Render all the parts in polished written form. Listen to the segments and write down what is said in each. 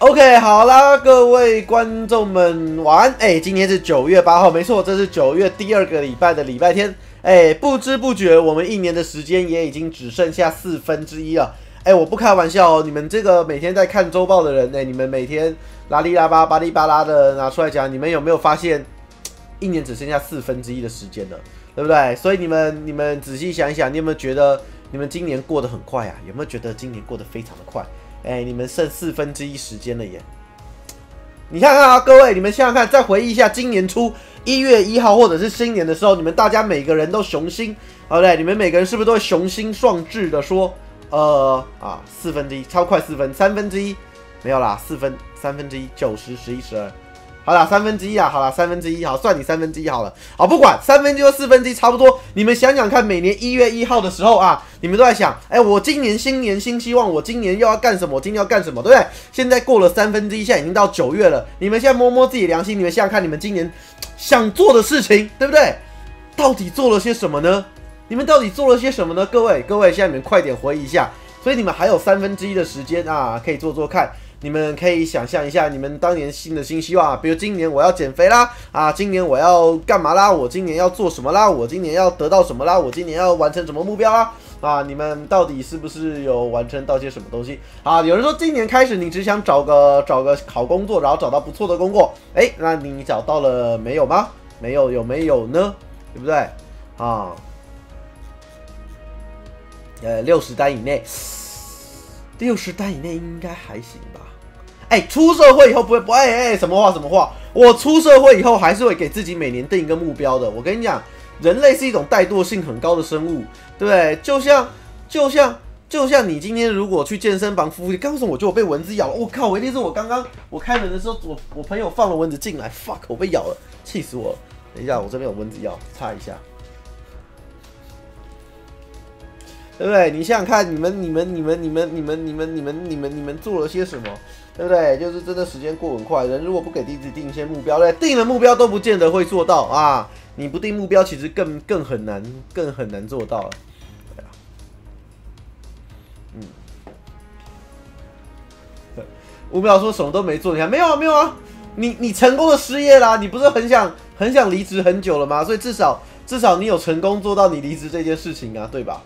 OK， 好啦，各位观众们晚安。今天是9月8号，没错，这是9月第2个礼拜的礼拜天。不知不觉我们一年的时间也已经只剩下1/4了。我不开玩笑哦，你们这个每天在看周报的人，你们每天拉里拉巴巴里巴拉的拿出来讲，你们有没有发现，一年只剩下1/4的时间了，对不对？所以你们仔细想一想，你有没有觉得你们今年过得很快啊？有没有觉得今年过得非常的快？你们剩1/4时间了耶！你看看啊，各位，你们想想看，再回忆一下今年初1月1号或者是新年的时候，你们大家每个人都雄心，对不对？你们每个人是不是都会雄心壮志的说，1/4，超快1/3，1/3没有啦，1/3，1/9，10，11，12。好啦，1/3啊，好啦，1/3，好，算你1/3好了。好，不管1/3或1/4，差不多。你们想想看，每年1月1号的时候啊，你们都在想，我今年新年新希望，我今年又要干什么？我今年要干什么？对不对？现在过了1/3，现在已经到9月了。你们现在摸摸自己的良心，你们想想看，你们今年想做的事情，对不对？到底做了些什么呢？你们到底做了些什么呢？各位，现在你们快点回忆一下。所以你们还有1/3的时间啊，可以做做看。你们可以想象一下，你们当年新希望啊，比如今年我要减肥啦，今年我要干嘛啦？我今年要做什么啦？我今年要得到什么啦？我今年要完成什么目标啦？你们到底是不是有完成到些什么东西？有人说今年开始你只想找个好工作，然后找到不错的工作，那你找到了没有吗？没有，有没有呢？对不对？60单以内，60单以内应该还行吧。出社会以后不会什么话？我出社会以后还是会给自己每年定一个目标的。我跟你讲，人类是一种怠惰性很高的生物，对不对？就像你今天如果去健身房敷，刚刚我觉得我被蚊子咬了，我靠！我一定是我开门的时候，我朋友放了蚊子进来 ，fuck， 我被咬了，气死我了！等一下，我这边有蚊子咬，擦一下。对不对？你想想看，你们做了些什么？对不对？就是真的时间过很快，人如果不给自己定一些目标，对，定了目标都不见得会做到啊。你不定目标，其实更很难做到了。对啊，吴淼说什么都没做，你看没有啊？你成功的失业啦，你不是很想离职很久了吗？所以至少你有成功做到你离职这件事情啊，对吧？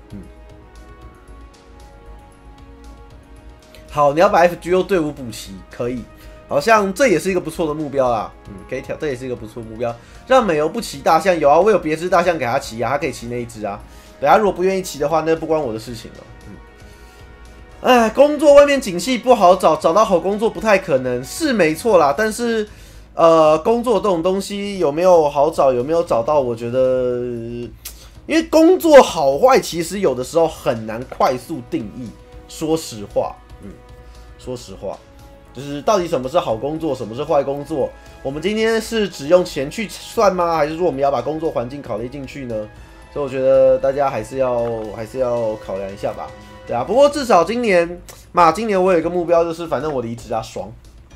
好，你要把 FGO 队伍补齐，可以，好像这也是一个不错的目标啦。可以这也是一个不错的目标。让美欧不骑大象，有啊，我有别只大象给他骑啊，他可以骑那一只啊。对啊，如果不愿意骑的话，那不关我的事情了。工作外面景气不好找到好工作不太可能，是没错啦。但是，工作这种东西有没有好找，有没有找到？我觉得，因为工作好坏其实有的时候很难快速定义。说实话，就是到底什么是好工作，什么是坏工作？我们今天是只用钱去算吗？还是说我们要把工作环境考虑进去呢？所以我觉得大家还是要考量一下吧。对啊，不过至少今年我有一个目标，就是反正我离职啊，爽。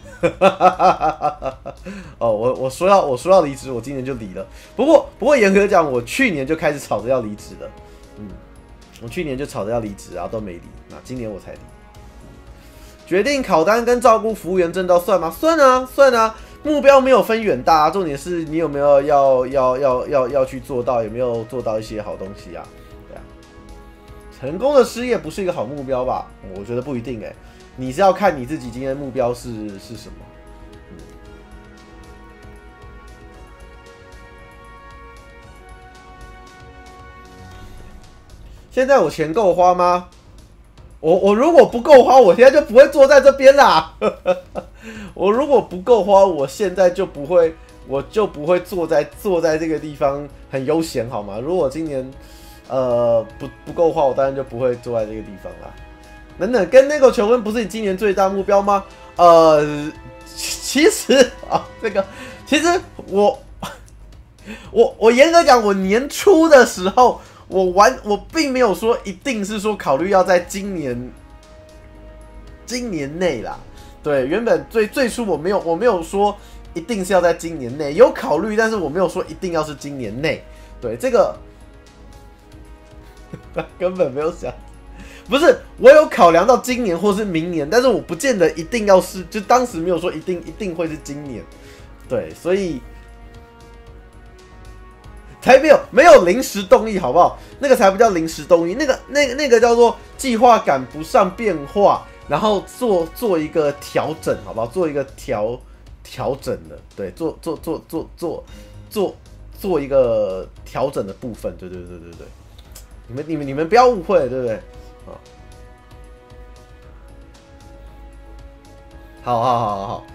我说要离职，我今年就离了。不过严格讲，我去年就开始吵着要离职了。我去年就吵着要离职，然后都没离。那今年我才离。决定考单跟照顾服务员证照算吗？算啊。目标没有分远大，重点是你有没有要去做到，有没有做到一些好东西啊？对啊。成功的失业不是一个好目标吧？我觉得不一定你是要看你自己今天的目标是什么。现在我钱够花吗？我如果不够花，我现在就不会坐在这边啦。我如果不够花，我现在就不会坐在这个地方很悠闲，好吗？如果今年不够花，我当然就不会坐在这个地方啦。等等，跟那个求婚不是你今年最大目标吗？其实其实我严格讲，我年初的时候。我并没有说一定是说考虑要在今年内啦，对，原本最初我没有说一定是要在今年内，有考虑，但是我没有说一定要是今年内，对这个根本没有想， 不是我有考量到今年或是明年，但是我不见得一定要是，就当时没有说一定会是今年，对，所以才没有临时动议，好不好？那个才不叫临时动议，那个叫做计划赶不上变化，然后做一个调整，好不好？做一个调整的，对，做一个调整的部分，对，你们不要误会，对不对？好。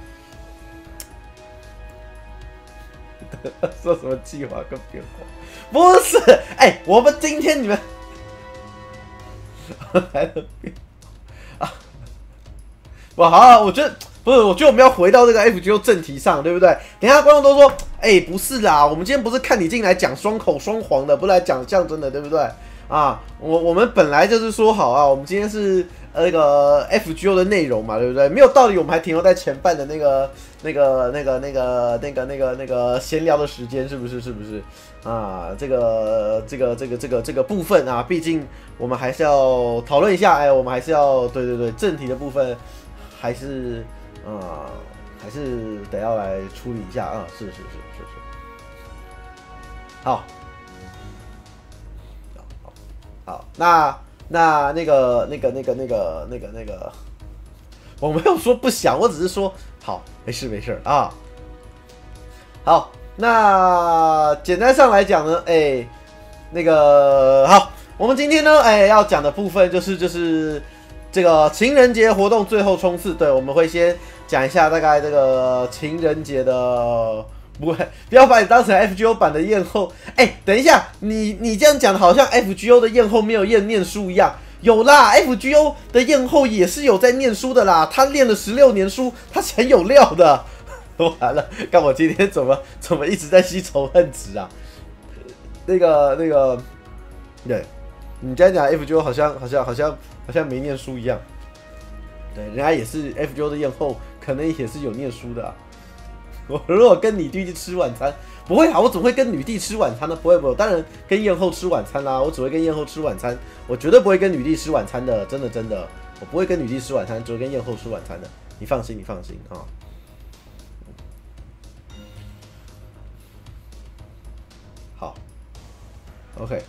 说什么计划跟变化？不是，我们今天你们来了变啊！好，我觉得不是，我觉得我们要回到这个 FGO 正题上，对不对？等一下观众都说，不是啦，我们今天不是看你进来讲双口双簧的，不是来讲象征的，对不对？啊，我们本来就是说好啊，我们今天是那个 FGO 的内容嘛，对不对？没有道理，我们还停留在前半的那个闲聊的时间，是不是？啊，这个部分啊，毕竟我们还是要讨论一下，我们还是要对正题的部分，还是得要来处理一下啊，是，好。好，那个，我没有说不想，我只是说好，没事啊。好，那简单上来讲呢，好，我们今天呢，要讲的部分就是这个情人节活动最后冲刺，对，我们会先讲一下大概这个情人节的。不要把你当成 FGO 版的验后。等一下，你这样讲的好像 FGO 的验后没有念书一样。有啦 ，FGO 的验后也是有在念书的啦。他练了16年书，他是很有料的。完了，看我今天怎么一直在吸仇恨值啊？那个，对，你这样讲 FGO 好像没念书一样。对，人家也是 FGO 的验后，可能也是有念书的啊。我如果跟女帝去吃晚餐，不会啊，我怎么会跟女帝吃晚餐呢？不会，当然跟艳后吃晚餐啦。我只会跟艳后吃晚餐，我绝对不会跟女帝吃晚餐的，真的，我不会跟女帝吃晚餐，只会跟艳后吃晚餐的。你放心啊。好 ，OK，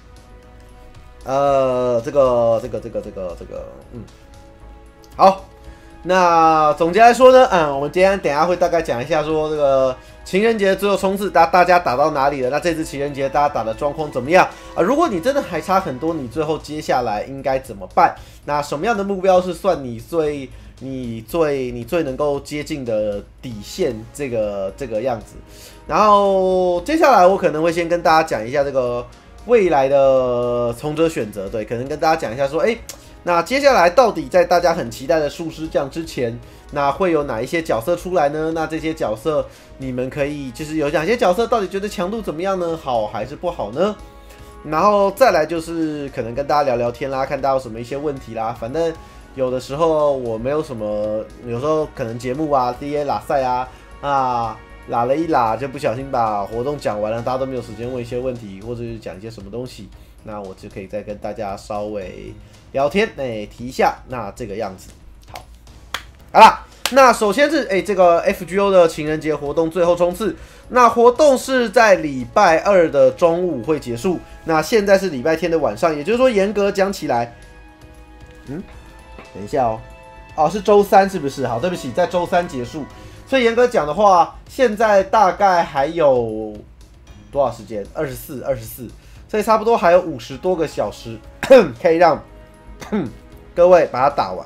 好。那总结来说呢，我们今天等一下会大概讲一下说这个情人节最后冲刺，大家打到哪里了？那这次情人节大家打的状况怎么样啊？如果你真的还差很多，你最后接下来应该怎么办？那什么样的目标是算你最能够接近的底线？这个样子。然后接下来我可能会先跟大家讲一下这个未来的从者选择，对，可能跟大家讲一下说，那接下来到底在大家很期待的术师将之前，那会有哪一些角色出来呢？那这些角色你们可以就是有哪些角色到底觉得强度怎么样呢？好还是不好呢？然后再来就是可能跟大家聊聊天啦，看大家有什么一些问题啦。反正有的时候我没有什么，有时候可能节目啊、DA 拉赛啊拉了一拉就不小心把活动讲完了，大家都没有时间问一些问题，或者是讲一些什么东西，那我就可以再跟大家稍微聊天，提一下，那这个样子，好啦，那首先是这个 FGO 的情人节活动最后冲刺，那活动是在礼拜2的中午会结束，那现在是礼拜天的晚上，也就是说严格讲起来，等一下哦，是周3是不是？好，对不起，在周3结束，所以严格讲的话，现在大概还有多少时间？24，所以差不多还有50多个小时可以让各位把它打完，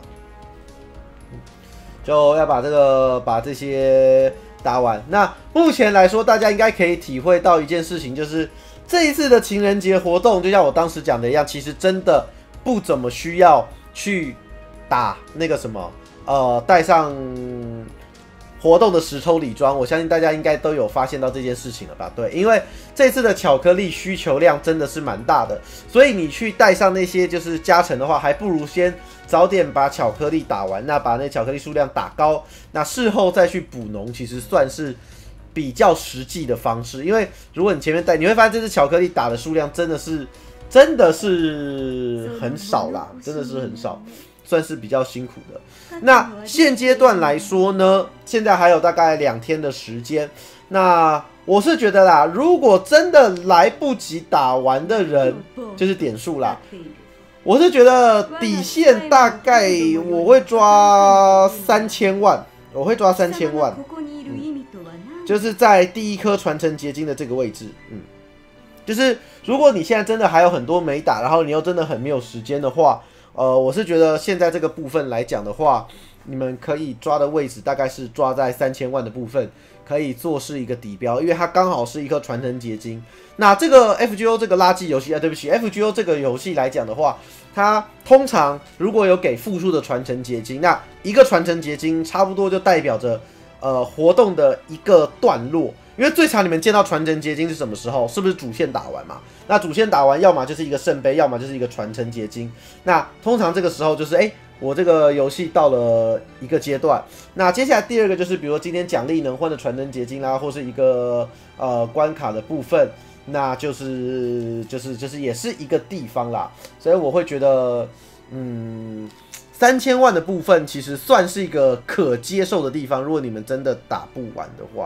就要把这些打完。那目前来说，大家应该可以体会到一件事情，就是这一次的情人节活动，就像我当时讲的一样，其实真的不怎么需要去打那个什么带上活动的实抽礼装，我相信大家应该都有发现到这件事情了吧？对，因为这次的巧克力需求量真的是蛮大的，所以你去带上那些就是加成的话，还不如先早点把巧克力打完，那把那巧克力数量打高，那事后再去补农，其实算是比较实际的方式。因为如果你前面带，你会发现这次巧克力打的数量真的是真的是很少啦，真的是很少，算是比较辛苦的。那现阶段来说呢，现在还有大概2天的时间。那我是觉得啦，如果真的来不及打完的人，就是点数啦。我是觉得底线大概我会抓3000万，我会抓3000万，就是在第一颗传承结晶的这个位置，就是如果你现在真的还有很多没打，然后你又真的很没有时间的话，我是觉得现在这个部分来讲的话，你们可以抓的位置大概是抓在3000万的部分，可以做是一个底标，因为它刚好是一颗传承结晶。那这个 FGO 这个垃圾游戏啊，对不起 ，FGO 这个游戏来讲的话，它通常如果有给复数的传承结晶，那一个传承结晶差不多就代表着活动的一个段落。因为最常你们见到传承结晶是什么时候？是不是主线打完嘛？那主线打完，要么就是一个圣杯，要么就是一个传承结晶。那通常这个时候就是，我这个游戏到了一个阶段。那接下来第二个就是，比如说今天奖励能换的传承结晶啦，或是一个关卡的部分，那就是也是一个地方啦。所以我会觉得，3000万的部分其实算是一个可接受的地方。如果你们真的打不完的话。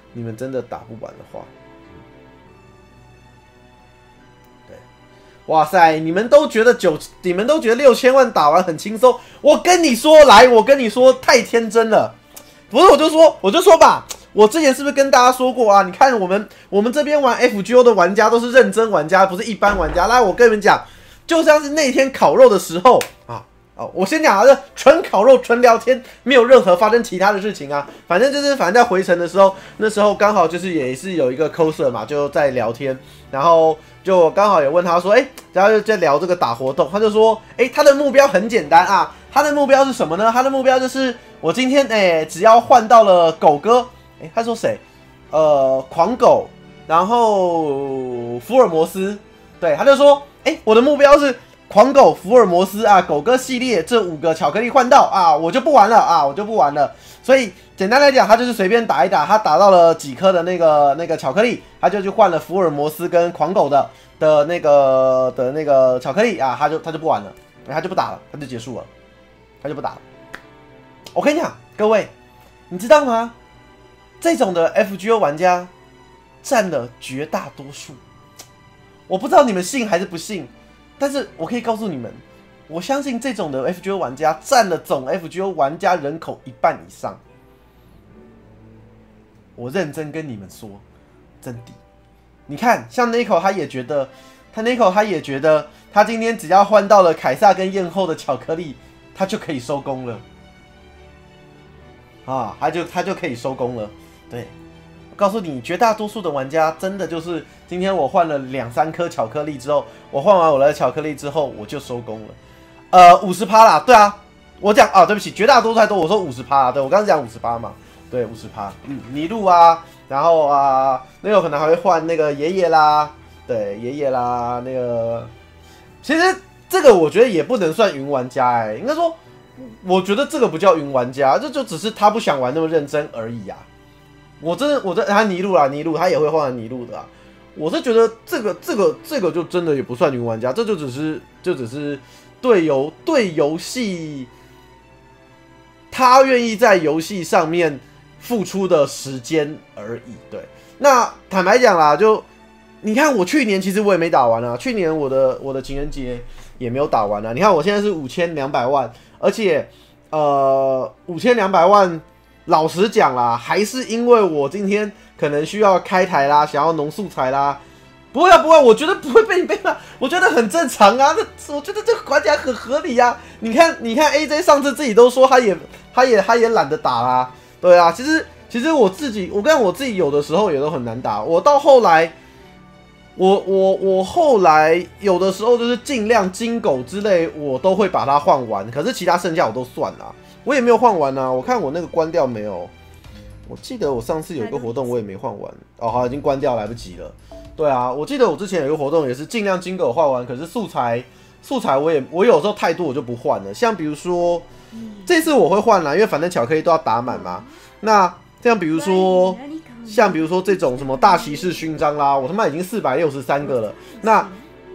对，哇塞，你们都觉得6000万打完很轻松，我跟你说，太天真了。不是，我就说吧，我之前是不是跟大家说过啊？你看我们这边玩 FGO 的玩家都是认真玩家，不是一般玩家。来，我跟你们讲，就像是那天烤肉的时候啊。我先讲啊，这纯烤肉、纯聊天，没有任何发生其他的事情啊。反正在回程的时候，那时候刚好就是也是有一个 coser 嘛，就在聊天，然后就刚好也问他说，然后就在聊这个打活动，他就说，他的目标很简单啊，他的目标是什么呢？他的目标就是我今天只要换到了狗哥，他说谁？狂狗，然后福尔摩斯，对，他就说，我的目标是。狂狗、福尔摩斯啊，狗哥系列这5个巧克力换到啊，我就不玩了。所以简单来讲，他就是随便打一打，他打到了几颗的那个巧克力，他就去换了福尔摩斯跟狂狗的那个巧克力啊，他就不玩了，他就不打了，他就结束了，他就不打了。我跟你讲，各位，你知道吗？这种的 FGO 玩家占了绝大多数，我不知道你们信还是不信。但是我可以告诉你们，我相信这种的 FGO 玩家占了总 FGO 玩家人口1半以上。我认真跟你们说，真的。你看，像 Nico 他也觉得，他今天只要换到了凯撒跟艳后的巧克力，他就可以收工了。啊，他就可以收工了。对。告诉你，绝大多数的玩家真的就是今天我换了2、3颗巧克力之后，我换完我的巧克力之后我就收工了。50%啦，对啊，我讲啊，对不起，绝大多数太多，我说50%啦，对我刚刚讲50%嘛，对50%，尼禄啊，然后啊，那个可能还会换那个爷爷啦，对爷爷啦，那个，其实这个我觉得也不能算云玩家应该说，我觉得这个不叫云玩家，这就只是他不想玩那么认真而已啊。我他尼禄他也会换尼禄的啊。我是觉得这个就真的也不算云玩家，这就只是对游戏他愿意在游戏上面付出的时间而已。对，那坦白讲啦，就你看我去年其实我也没打完啊，去年我的情人节也没有打完啊。你看我现在是5200万，而且5200万。老实讲啦，还是因为我今天可能需要开台啦，想要农素材啦，不会，我觉得不会被你背叛，我觉得很正常啊，我觉得这个管起来很合理啊。你看 AJ 上次自己都说他也懒得打啦，对啊，其实我自己有的时候也都很难打，我到后来，我后来有的时候就是尽量金狗之类，我都会把它换完，可是其他剩下我都算啦。我也没有换完啊，我看我那个关掉没有？我记得我上次有一个活动我也没换完，好，已经关掉，来不及了。对啊，我记得我之前有一个活动也是尽量金狗换完，可是素材我有时候太多我就不换了。像比如说这次我会换啦，因为反正巧克力都要打满嘛。那像比如说这种什么大骑士勋章啦，我他妈已经463个了。那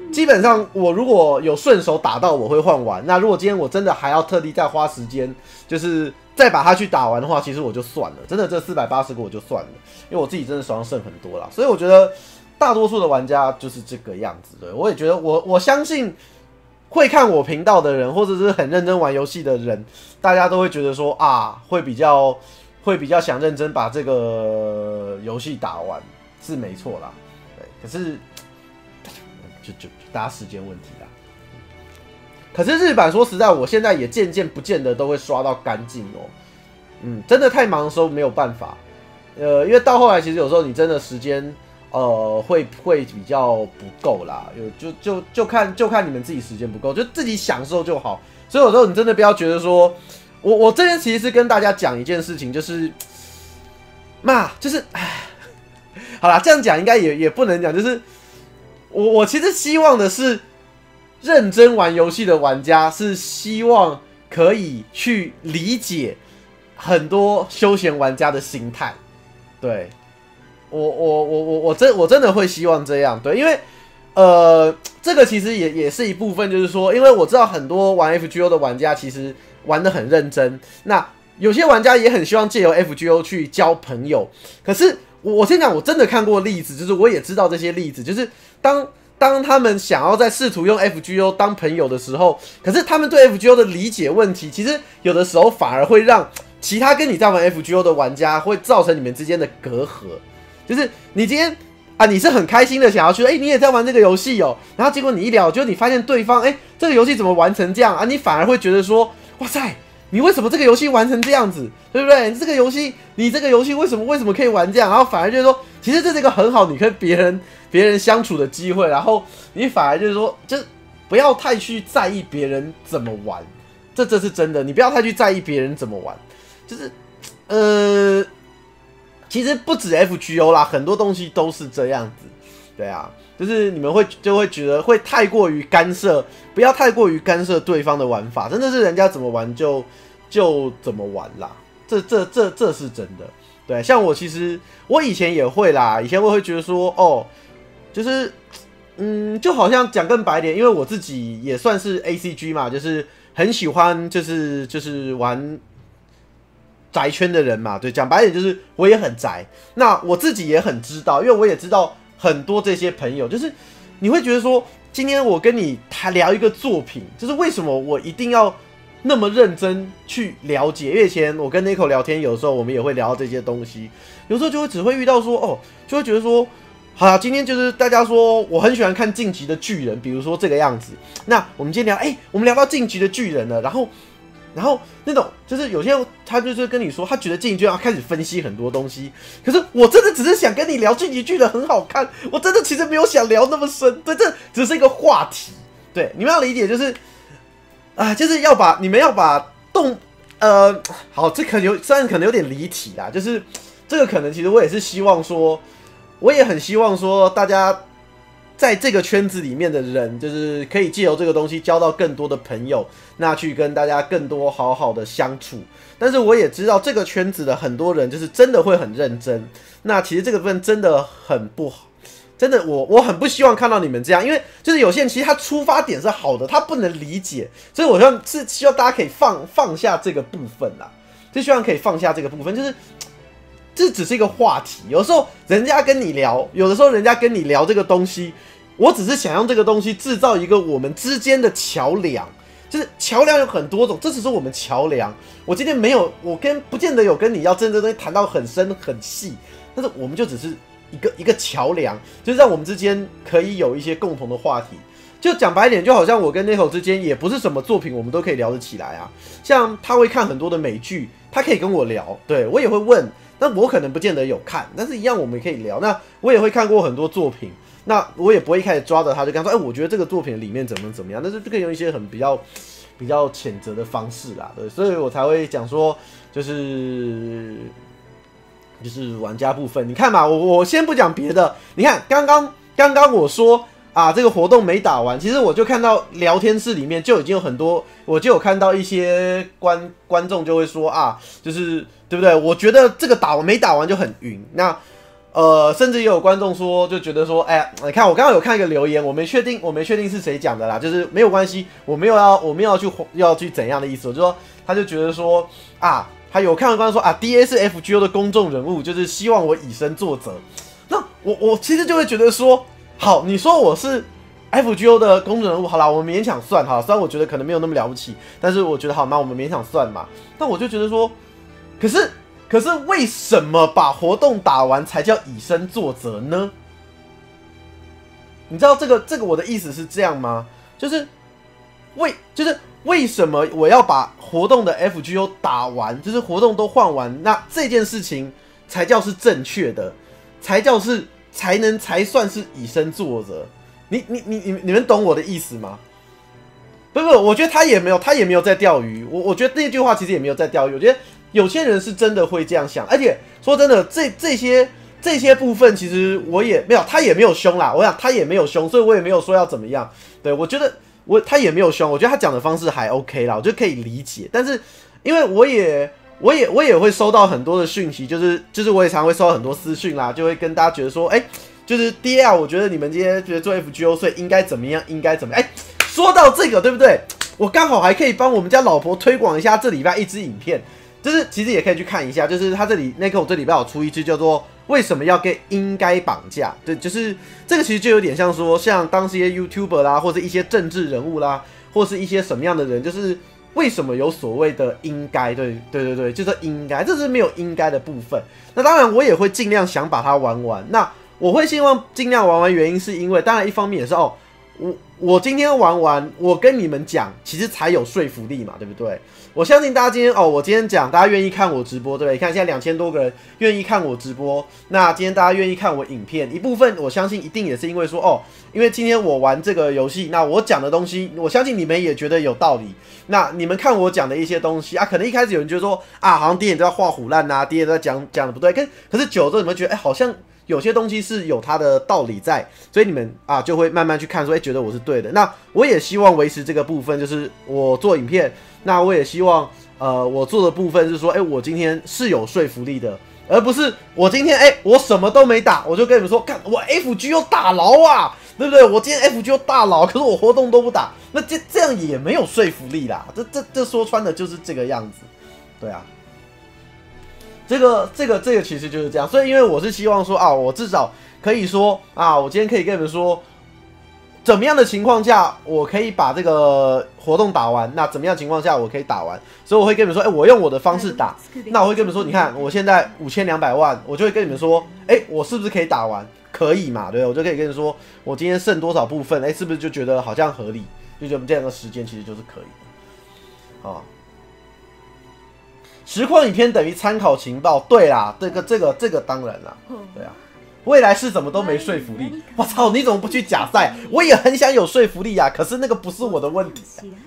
基本上我如果有顺手打到，我会换完。那如果今天我真的还要特地再花时间，就是再把它去打完的话，其实我就算了，真的这480个我就算了，因为我自己真的手上剩很多啦。所以我觉得大多数的玩家就是这个样子的。我也觉得我相信会看我频道的人，或者是很认真玩游戏的人，大家都会觉得说啊，会比较想认真把这个游戏打完，是没错啦。对，可是就大家时间问题啦。可是日版说实在，我现在也渐渐不见得都会刷到干净哦。真的太忙的时候没有办法。因为到后来其实有时候你真的时间会比较不够啦。就看你们自己时间不够，就自己享受就好。所以有时候你真的不要觉得说，我这边其实是跟大家讲一件事情，就是好啦，这样讲应该也不能讲，就是我其实希望的是，认真玩游戏的玩家是希望可以去理解很多休闲玩家的心态。对，我真的会希望这样。对，因为这个其实也是一部分，就是说，因为我知道很多玩 FGO 的玩家其实玩得很认真，那有些玩家也很希望借由 FGO 去交朋友。可是我先讲，我真的看过例子，就是我也知道这些例子，就是当他们想要在试图用 FGO 当朋友的时候，可是他们对 FGO 的理解问题，其实有的时候反而会让其他跟你在玩 FGO 的玩家会造成你们之间的隔阂。就是你今天你是很开心的想要去，你也在玩这个游戏哦，然后结果你一聊，就你发现对方，这个游戏怎么玩成这样啊？你反而会觉得说，哇塞，你为什么这个游戏玩成这样子，对不对？你这个游戏为什么可以玩这样？然后反而就是说，其实这是一个很好你跟别人相处的机会，然后你反而就是说，就是不要太去在意别人怎么玩，这是真的，你不要太去在意别人怎么玩，就是其实不止 FGO 啦，很多东西都是这样子，对啊，就是你们就会觉得会太过于干涉，不要太过于干涉对方的玩法，真的是人家怎么玩就怎么玩啦，这是真的。对，像我其实我以前也会啦，以前我会觉得说，就是就好像讲更白点，因为我自己也算是 ACG 嘛，就是很喜欢就是玩宅圈的人嘛，对，讲白点就是我也很宅，那我自己也很知道，因为我也知道很多这些朋友，就是你会觉得说，今天我跟你聊一个作品，就是为什么我一定要那么认真去了解？因为以前我跟 Nico 聊天，有时候我们也会聊到这些东西，有时候只会遇到说，就会觉得说，好啦，今天就是大家说我很喜欢看晋级的巨人，比如说这个样子，那我们今天聊，我们聊到晋级的巨人了，然后那种就是有些他就是跟你说，他觉得晋级巨人要开始分析很多东西，可是我真的只是想跟你聊晋级巨人很好看，我真的其实没有想聊那么深，对，这只是一个话题，对，你们要理解就是就是你们要把好，这虽然可能有点离题啦，就是这个可能其实我也是希望说，我也很希望说大家在这个圈子里面的人，就是可以借由这个东西交到更多的朋友，那去跟大家更多好好的相处。但是我也知道这个圈子的很多人就是真的会很认真，那其实这个部分真的很不好，真的我很不希望看到你们这样，因为就是有些人其实他出发点是好的，他不能理解，所以我希望大家可以放下这个部分啦，就希望可以放下这个部分，就是这只是一个话题，有时候人家跟你聊，有的时候人家跟你聊这个东西，我只是想用这个东西制造一个我们之间的桥梁，就是桥梁有很多种，这只是我们桥梁。我今天没有，不见得有跟你要真的东西谈到很深很细，但是我们就只是一个桥梁，就是让我们之间可以有一些共同的话题。就讲白一点，就好像我跟 Nico 之间也不是什么作品我们都可以聊得起来啊。像他会看很多的美剧，他可以跟我聊，对我也会问。那我可能不见得有看，但是一样我们可以聊。那我也会看过很多作品，那我也不会一开始抓着他就跟他说，我觉得这个作品里面怎么样，但是就可以用一些很比较谴责的方式啦，对，所以我才会讲说，就是玩家部分，你看嘛，我先不讲别的，你看刚刚我说这个活动没打完，其实我就看到聊天室里面就已经有很多，我就有看到一些观众就会说就是对不对？我觉得这个没打完就很晕。那甚至也有观众说，就觉得说，哎呀，你看我刚刚有看一个留言，我没确定是谁讲的啦，就是没有关系，我没有要去怎样的意思，我就说他就觉得说啊，他有看到观众说啊 ，DA 是 FGO 的公众人物，就是希望我以身作则。那我其实就会觉得说，好，你说我是 FGO 的公众人物，好啦，我们勉强算哈，虽然我觉得可能没有那么了不起，但是我觉得好嘛，我们勉强算嘛。但我就觉得说，可是为什么把活动打完才叫以身作则呢？你知道这个我的意思是这样吗？就是为什么我要把活动的 FGO 打完，就是活动都换完，那这件事情才叫是正确的，才算是以身作则。你们懂我的意思吗？不，我觉得他也没有在钓鱼。我觉得那句话其实也没有在钓鱼。我觉得有些人是真的会这样想，而且说真的，这些部分其实我也没有，他也没有凶啦。我想他也没有凶，所以我也没有说要怎么样。对，我觉得他也没有凶，我觉得他讲的方式还 OK 啦，我觉得可以理解。但是因为我也会收到很多的讯息，就是我也常会收到很多私讯啦，就会跟大家觉得说，就是 DL， 我觉得你们今天觉得做 FGO， 所以应该怎么样，说到这个，对不对？我刚好还可以帮我们家老婆推广一下这礼拜一支影片，就是其实也可以去看一下，就是他这里那个我这礼拜有出一支叫做为什么要跟应该绑架，对，就是这个其实就有点像说，像当时一些 YouTuber 啦，或者一些政治人物啦，或是一些什么样的人，就是为什么有所谓的应该，对，就是应该，这是没有应该的部分。那当然我也会尽量想把它玩完，那我会希望尽量玩完，原因是因为当然一方面也是我今天玩完，我跟你们讲，其实才有说服力嘛，对不对？我相信大家今天我今天讲，大家愿意看我直播，对不对？你看现在2000多个人愿意看我直播，那今天大家愿意看我影片，一部分我相信一定也是因为说因为今天我玩这个游戏，那我讲的东西，我相信你们也觉得有道理。那你们看我讲的一些东西啊，可能一开始有人觉得说啊，好像第一眼都在画虎烂呐，第一眼都在讲的不对，可是久了之后你们觉得好像有些东西是有它的道理在，所以你们就会慢慢去看说，觉得我是对的。那我也希望维持这个部分，就是我做影片，那我也希望我做的部分是说，我今天是有说服力的，而不是我今天我什么都没打，我就跟你们说，看我 FGO 大佬啊，对不对？我今天 FGO 大佬，可是我活动都不打，那这样也没有说服力啦。这说穿的就是这个样子，对啊。这个其实就是这样，所以因为我是希望说我至少可以说我今天可以跟你们说，怎么样的情况下我可以把这个活动打完，那怎么样的情况下我可以打完，所以我会跟你们说，我用我的方式打，那我会跟你们说，你看我现在5200万，我就会跟你们说，我是不是可以打完？可以嘛，对不对？我就可以跟你说，我今天剩多少部分，是不是就觉得好像合理？就觉得我们这样的时间其实就是可以的，实况影片等于参考情报，对啦，这个当然啦，对啊，未来是怎么都没说服力。我操，你怎么不去假赛？我也很想有说服力啊，可是那个不是我的问题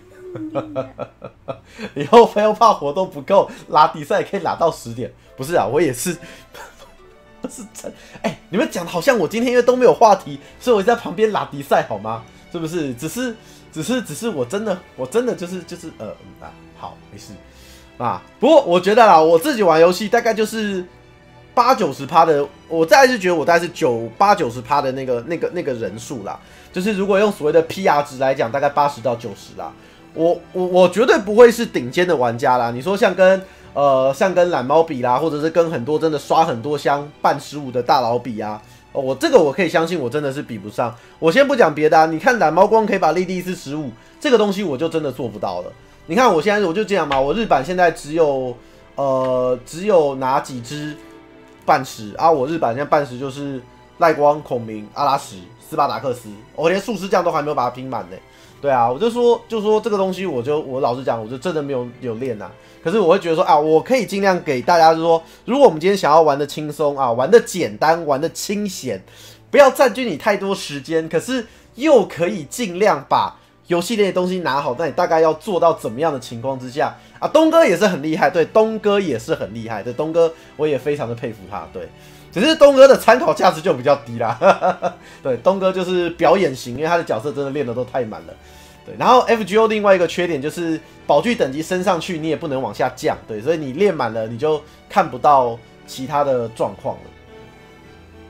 以后非要怕活动不够，拉比赛可以拉到10点，不是啊，我也是。不是真你们讲的好像我今天因为都没有话题，所以我在旁边拉比赛好吗？是不是？只是我真的就是好，没事。不过我觉得啦，我自己玩游戏大概就是80-90%的，我大概是觉得我大概是80-90%的那个人数啦。就是如果用所谓的 PR 值来讲，大概80到90啦。我绝对不会是顶尖的玩家啦。你说像跟懒猫比啦，或者是跟很多真的刷很多箱半15的大佬比啊，我这个我可以相信我真的是比不上。我先不讲别的你看懒猫光可以把莉莉丝15这个东西，我就真的做不到了。你看我现在我就这样嘛，我日版现在只有哪几只半食我日版现在半食就是赖光、孔明、阿拉什、斯巴达克斯，我连术士将都还没有把它拼满呢。对啊，我就说这个东西，我老实讲，我就真的没有练啊。可是我会觉得说我可以尽量给大家，就是说，如果我们今天想要玩的轻松玩的简单，玩的清闲，不要占据你太多时间，可是又可以尽量把游戏类的东西拿好，那你大概要做到怎么样的情况之下东哥也是很厉害，对，东哥也是很厉害，对，东哥我也非常的佩服他，对，只是东哥的参考价值就比较低啦，对，东哥就是表演型，因为他的角色真的练的都太满了，对，然后 FGO 另外一个缺点就是宝具等级升上去，你也不能往下降，对，所以你练满了你就看不到其他的状况了。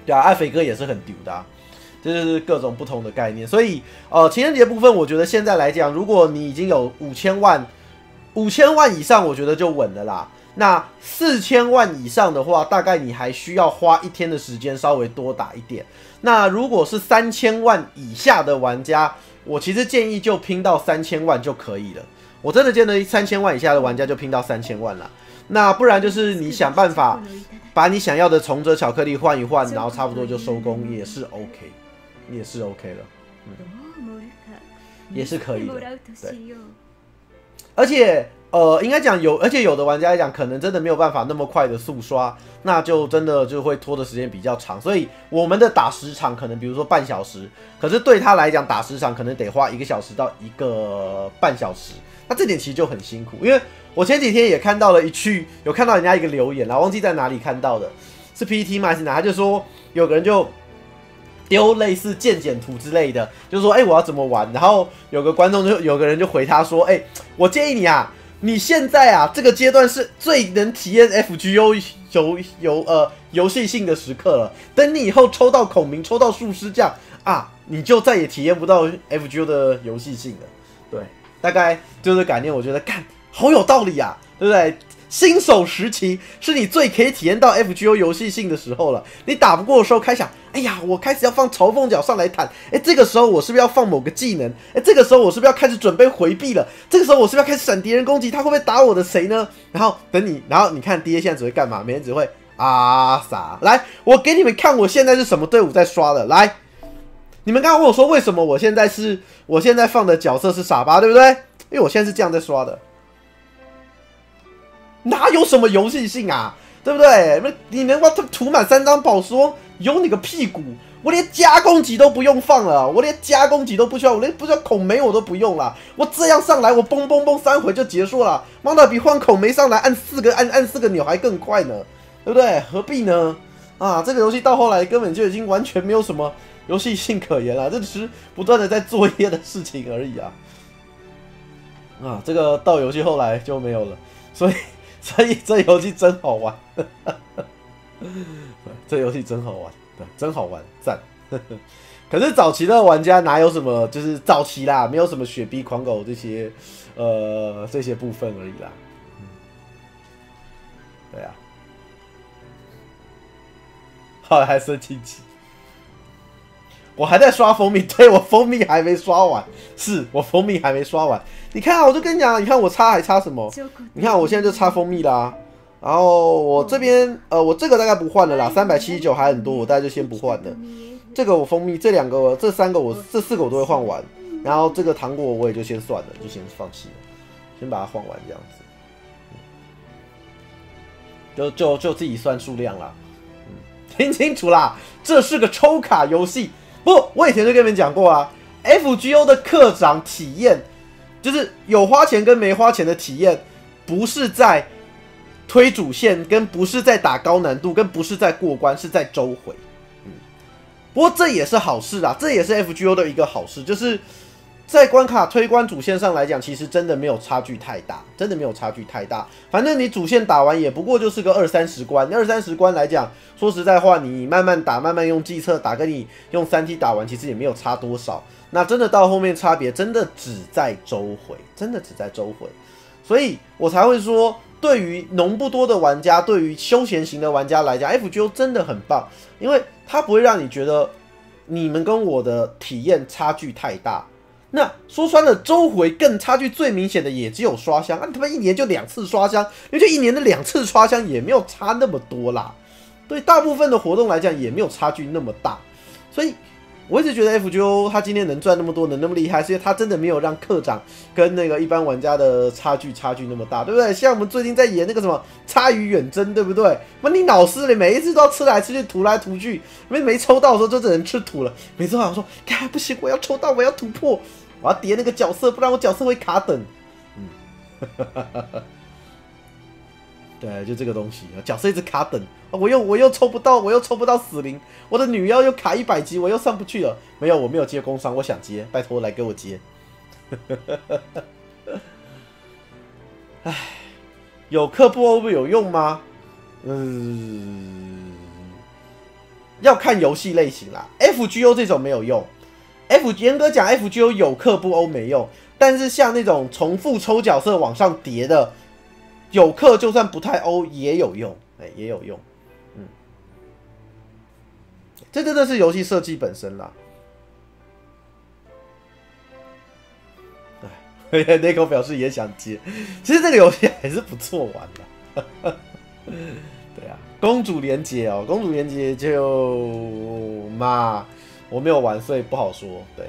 对啊，爱肥哥也是很丢的、啊，这就是各种不同的概念。所以情人节部分，我觉得现在来讲，如果你已经有5000万以上，我觉得就稳了啦。那4000万以上的话，大概你还需要花1天的时间稍微多打一点。那如果是3000万以下的玩家，我其实建议就拼到3000万就可以了。我真的见得3000万以下的玩家就拼到3000万了。那不然就是你想办法把你想要的从者巧克力换一换，然后差不多就收工，也是 OK， 也是 OK 了，也是可以的。对，而且应该讲而且有的玩家来讲，可能真的没有办法那么快的速刷，那就真的就会拖的时间比较长。所以我们的打10场可能比如说半小时，可是对他来讲打10场可能得花1个小时到1个半小时，那这点其实就很辛苦，因为我前几天也看到了有看到人家一个留言啦，忘记在哪里看到的，是 PTT 吗还是哪？他就说有个人就丢类似健检图之类的，就说我要怎么玩，然后有个人就回他说，我建议你啊，你现在啊这个阶段是最能体验 FGO 游戏性的时刻了，等你以后抽到孔明、抽到术师这样啊，你就再也体验不到 FGO 的游戏性了。对，大概就是概念，我觉得干好有道理啊，对不对？新手时期是你最可以体验到 FGO 游戏性的时候了。你打不过的时候，开想，我开始要放嘲讽角上来坦，这个时候我是不是要放某个技能？这个时候我是不是要开始准备回避了？这个时候我是不是要开始闪敌人攻击？他会不会打我的谁呢？然后你看 DA 现在只会干嘛？每天只会傻。来，我给你们看我现在是什么队伍在刷的。来，你们刚刚问我说为什么我现在放的角色是傻巴，对不对？因为我现在是这样在刷的。哪有什么游戏性啊，对不对？你能把涂满3张宝石王，有你个屁股！我连加攻击都不用放了，我连加攻击都不需要，我连不需要孔梅我都不用了。我这样上来，我嘣嘣嘣3回就结束了。妈的，比换孔梅上来按4个钮还更快呢，对不对？何必呢？啊，这个游戏到后来根本就已经完全没有什么游戏性可言了，这只是不断的在做一些的事情而已啊。啊，这个到游戏后来就没有了，所以这游戏真好玩，这游戏真好玩，对，真好玩，赞。可是早期的玩家哪有什么，就是早期啦，没有什么雪碧、狂狗这些部分而已啦。对啊，后来还升7级，我还在刷蜂蜜，对，我蜂蜜还没刷完，是我蜂蜜还没刷完。你看啊，我就跟你讲，你看我还差什么？你看我现在就差蜂蜜啦。然后我这边我这个大概不换了啦，379还很多，我大概就先不换了。这个我蜂蜜，这3个我这4个我都会换完。然后这个糖果我也就先算了，就先放弃了，先把它换完这样子。就自己算数量啦。听清楚啦，这是个抽卡游戏。不，我以前就跟你们讲过啊 ，FGO 的课长体验。就是有花钱跟没花钱的体验，不是在推主线，跟不是在打高难度，跟不是在过关，是在周回。不过这也是好事啦，这也是 FGO 的一个好事，就是在关卡推关主线上来讲，其实真的没有差距太大，真的没有差距太大。反正你主线打完也不过就是个20-30关，20-30关来讲，说实在话，你慢慢打，慢慢用计策打，跟你用3T 打完，其实也没有差多少。那真的到后面差别真的只在周回，真的只在周回，所以我才会说，对于农不多的玩家，对于休闲型的玩家来讲 ，FGO 真的很棒，因为它不会让你觉得你们跟我的体验差距太大。那说穿了，周回更差距最明显的也只有刷箱，他们1年就2次刷箱，因为就1年的2次刷箱也没有差那么多啦。对大部分的活动来讲，也没有差距那么大，所以。我一直觉得 FGO 他今天能赚那么多，能那么厉害，是因为他真的没有让课长跟那个一般玩家的差距那么大，对不对？像我们最近在演那个什么差与远征，对不对？那你老师每一次都要吃来吃去，涂来涂去，没抽到的时候就只能吃土了。每次好像说，哎，不行，我要抽到，我要突破，我要叠那个角色，不然我角色会卡等。对，就这个东西，角色一直卡等，我又抽不到死灵，我的女妖又卡100级，我又上不去了。没有，我没有接工伤，我想接，拜托来给我接。唉，有课不 OV 有用吗？ 要看游戏类型啦。FGO 这种没有用严格讲 FGO 有氪不欧没用，但是像那种重复抽角色往上叠的，有氪就算不太欧也有用，也有用。这真的是游戏设计本身啦。Nico 表示也想接，其实这个游戏还是不错玩的。对啊，公主连结哦，公主连结就嘛，我没有玩，所以不好说。对，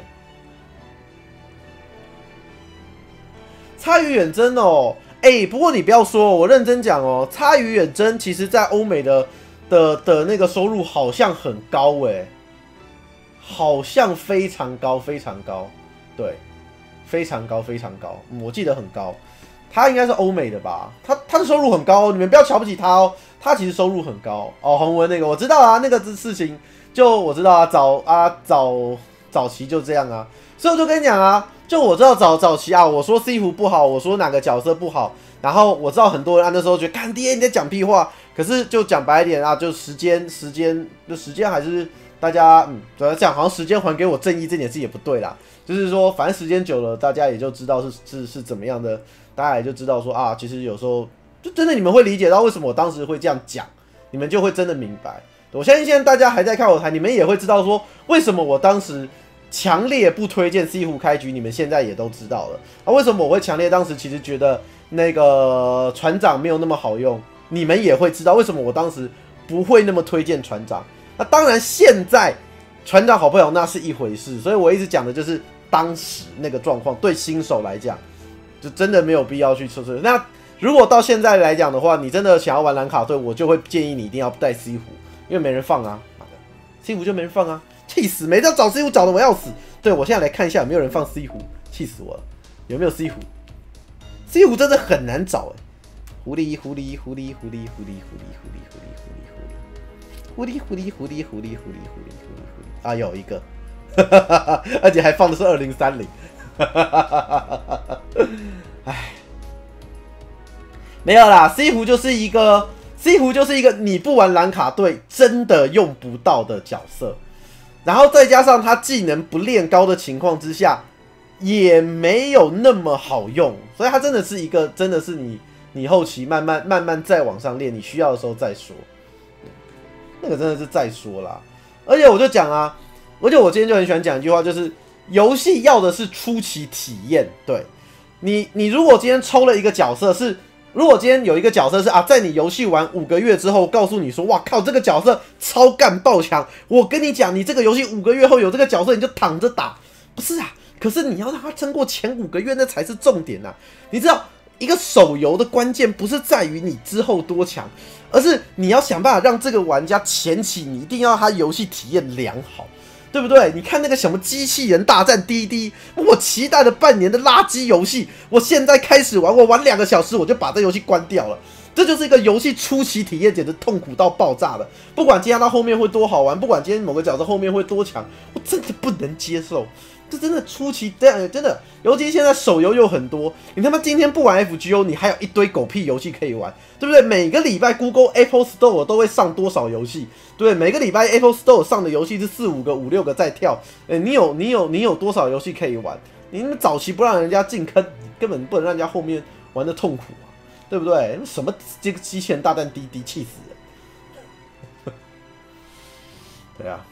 差与远征哦，不过你不要说，我认真讲哦，差与远征其实在欧美的那个收入好像很高好像非常高，非常高，对。非常高，非常高，我记得很高。他应该是欧美的吧？他的收入很高，你们不要瞧不起他哦。他其实收入很高哦。洪文那个我知道啊，那个事情就我知道啊，早期就这样啊。所以我就跟你讲啊，就我知道早期啊，我说 C 服不好，我说哪个角色不好，然后我知道很多人那时候觉得干爹你在讲屁话，可是就讲白一点啊，就时间还是大家主要讲好像时间还给我正义这点事也不对啦。就是说，反正时间久了，大家也就知道是怎么样的，大家也就知道说啊，其实有时候就真的你们会理解到为什么我当时会这样讲，你们就会真的明白。我相信现在大家还在看我台，你们也会知道说为什么我当时强烈不推荐西湖开局，你们现在也都知道了啊。为什么我会强烈当时其实觉得那个船长没有那么好用，你们也会知道为什么我当时不会那么推荐船长。那当然现在船长好不好那是一回事，所以我一直讲的就是当时那个状况，对新手来讲，就真的没有必要去测。那如果到现在来讲的话，你真的想要玩蓝卡队，我就会建议你一定要带西湖，因为没人放啊，西湖就没人放啊，气死！每次要找西湖找的我要死。对，我现在来看一下有没有人放西湖，气死我了！有没有西湖？西湖真的很难找狐狸啊，有一个。而且还放的是2030，哎，没有啦。西湖就是一个你不玩蓝卡队真的用不到的角色，然后再加上他技能不练高的情况之下，也没有那么好用，所以他真的是你后期慢慢再往上练，你需要的时候再说，那个真的是再说啦。而且我就讲啊。而且我今天就很喜欢讲一句话，就是游戏要的是初期体验。对你如果今天抽了一个角色如果今天有一个角色是啊，在你游戏玩5个月之后，告诉你说，哇靠，这个角色超干爆强，我跟你讲，你这个游戏5个月后有这个角色，你就躺着打，不是啊？可是你要让他撑过前5个月，那才是重点啊！你知道，一个手游的关键不是在于你之后多强，而是你要想办法让这个玩家前期你一定要让他游戏体验良好。对不对？你看那个什么机器人大战滴滴，我期待了半年的垃圾游戏，我现在开始玩，我玩2个小时我就把这游戏关掉了。这就是一个游戏初期体验，简直痛苦到爆炸了。不管今天到后面会多好玩，不管今天某个角色后面会多强，我真的不能接受。这真的初期真的，尤其现在手游又很多，你他妈今天不玩 FGO， 你还有一堆狗屁游戏可以玩，对不对？每个礼拜 Google Apple Store 都会上多少游戏，对不对？每个礼拜 Apple Store 上的游戏是4、5个、5、6个在跳，你有多少游戏可以玩？你们早期不让人家进坑，根本不能让人家后面玩的痛苦啊，对不对？什么这个机器人大战滴滴，气死人！对啊。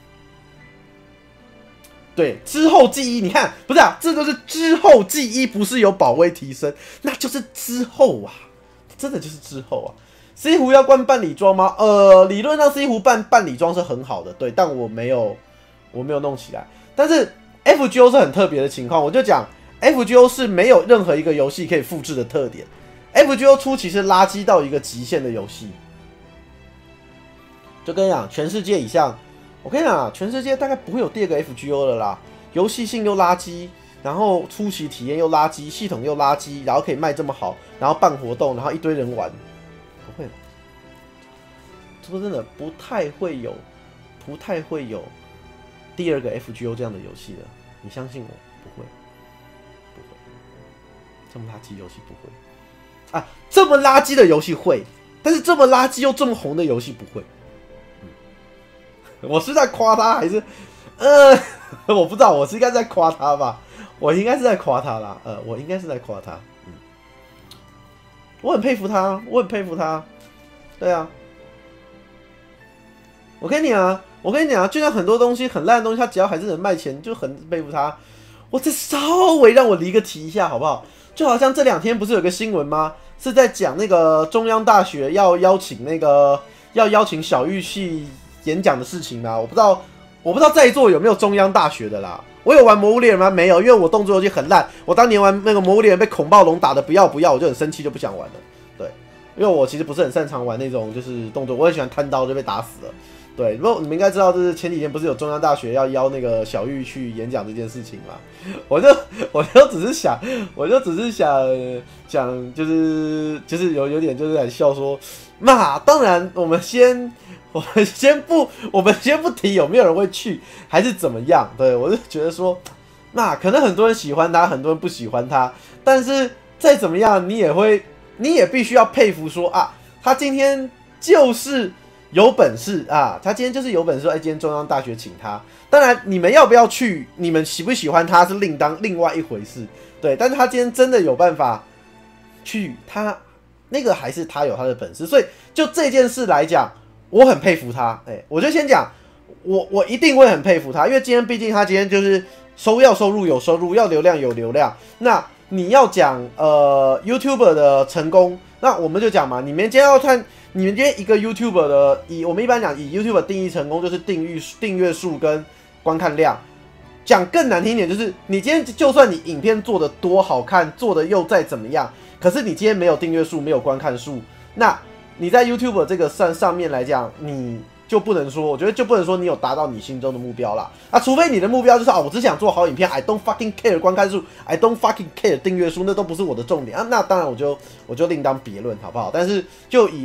对，之后记忆，你看，不是啊，这就是之后记忆，不是有保卫提升，那就是之后啊，真的就是之后啊。西湖要灌半理装吗？理论上西湖半理装是很好的，对，但我没有弄起来。但是 FGO 是很特别的情况，我就讲 FGO 是没有任何一个游戏可以复制的特点。FGO 初期是垃圾到一个极限的游戏，就跟你讲，全世界以上。我跟你讲啊，全世界大概不会有第2个 FGO 了啦，游戏性又垃圾，然后初期体验又垃圾，系统又垃圾，然后可以卖这么好，然后办活动，然后一堆人玩，不会，说真的不太会有第2个 FGO 这样的游戏了，你相信我，不会，这么垃圾游戏不会啊，这么垃圾的游戏会，但是这么垃圾又这么红的游戏不会。 我是在夸他还是我不知道，我是应该在夸他吧？我应该是在夸他啦，我应该是在夸他。我很佩服他，我很佩服他。对啊，我跟你讲啊，就像很多东西很烂的东西，他只要还是能卖钱，就很佩服他。我再稍微让我离个题一下好不好？就好像这2天不是有个新闻吗？是在讲那个中央大学要邀请小玉去演讲的事情吗？我不知道在座有没有中央大学的啦。我有玩魔物猎人吗？没有，因为我动作游戏很烂。我当年玩那个魔物猎人被恐暴龙打的不要，我就很生气，就不想玩了。对，因为我其实不是很擅长玩那种就是动作，我很喜欢摊刀就被打死了。对，你们应该知道，就是前几天不是有中央大学要邀那个小玉去演讲这件事情嘛？我就只是想讲，就是有点就是在笑说，那当然我们先不提有没有人会去，还是怎么样？对，我就觉得说，那可能很多人喜欢他，很多人不喜欢他，但是再怎么样，你也必须要佩服说啊，他今天就是有本事啊，他今天就是有本事，今天中央大学请他。当然，你们要不要去，你们喜不喜欢他是另外一回事，对。但是他今天真的有办法去，他那个还是他有他的本事，所以就这件事来讲，我很佩服他。我就先讲，我一定会很佩服他，因为毕竟他今天就是要收入有收入，要流量有流量。那你要讲YouTuber 的成功，那我们就讲嘛，你们今天要看。你们今天一个 YouTuber 的，我们一般讲以 YouTuber 定义成功就是订阅数跟观看量。讲更难听一点，就是你今天就算你影片做的多好看，做的又再怎么样，可是你今天没有订阅数，没有观看数，那你在 YouTuber 这个上面来讲，你就不能说，我觉得就不能说你有达到你心中的目标啦。除非你的目标就是我只想做好影片 ，I don't fucking care 观看数 ，I don't fucking care 订阅数，那都不是我的重点啊。那当然我就另当别论，好不好？但是就以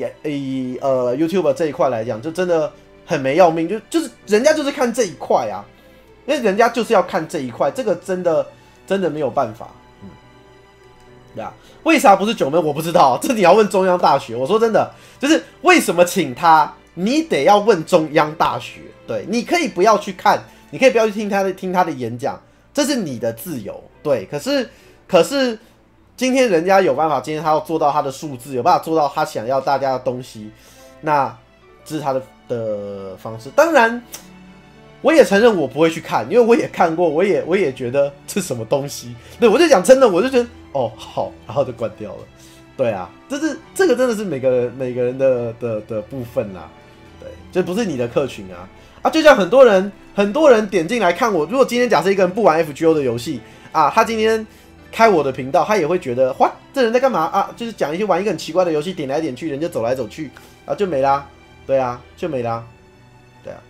YouTuber 这一块来讲，就真的很没要命，就是人家就是看这一块啊，因为人家就是要看这一块，这个真的没有办法。对啊，为啥不是9妹？我不知道，这你要问中央大学。我说真的，就是为什么请他？你得要问中央大学，对，你可以不要去看，你可以不要去听他的演讲，这是你的自由，对。可是今天人家有办法，今天他要做到他的数字，有办法做到他想要大家的东西，那这是他的方式。当然，我也承认我不会去看，因为我也看过，我也觉得这什么东西，对，我就讲真的，我就觉得哦好，然后就关掉了。对啊，这个真的是每个人的部分啦。对，这不是你的客群啊！就像很多人点进来看我，如果今天假设一个人不玩 FGO 的游戏啊，他今天开我的频道，他也会觉得，哇，这人在干嘛啊？就是讲一些玩一个很奇怪的游戏，点来点去，人家走来走去啊，就没啦。对啊，就没啦。对啊，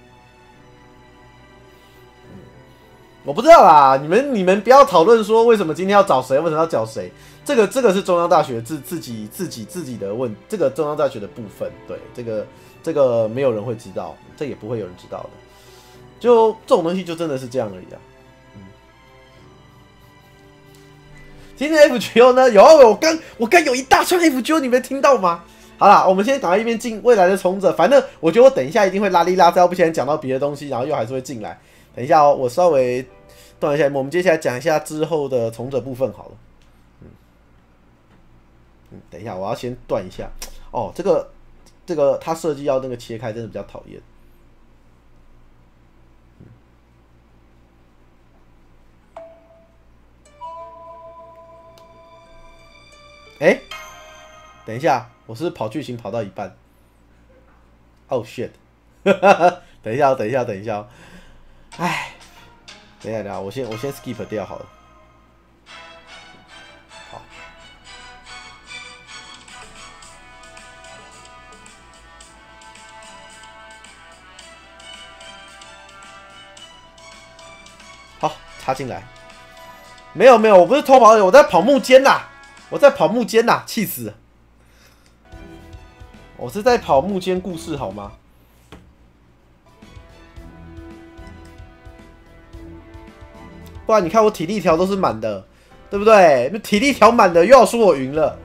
我不知道啦，你们不要讨论说为什么今天要找谁，为什么要找谁。这个是中央大学自己的这个中央大学的部分，对，这个没有人会知道，这也不会有人知道的，就这种东西就真的是这样而已啊。今天 FGO 呢有我刚有一大串 FGO， 你没听到吗？好啦，我们先赶快一边进未来的从者，反正我觉得我等一下一定会拉里拉再，要不然讲到别的东西，然后又还是会进来。等一下哦，我稍微断一下，我们接下来讲一下之后的从者部分好了。等一下，我要先断一下。哦，这个它设计要那个切开，真的比较讨厌。等一下，我是不是跑剧情跑到一半。Oh shit！ 等一下，等一下。等一下，我先 skip 掉好了。好，插进来。没有，我不是偷跑，我在跑幕间呐，气死了！我是在跑幕间故事好吗？不然你看我体力条都是满的，对不对？体力条满的又要说我晕了。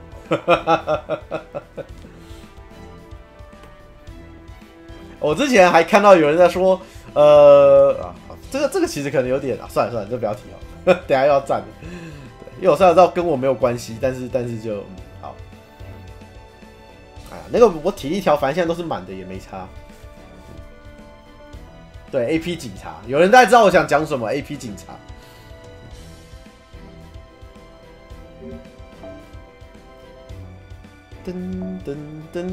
我之前还看到有人在说，这个其实可能有点算了，就不要提了，等下又要站了。对，因为我虽然知道跟我没有关系，但是就好。哎呀，那个我体力条反正现在都是满的，也没差。对 ，AP 警察，有人大概知道我想讲什么 ？AP 警察。噔噔噔。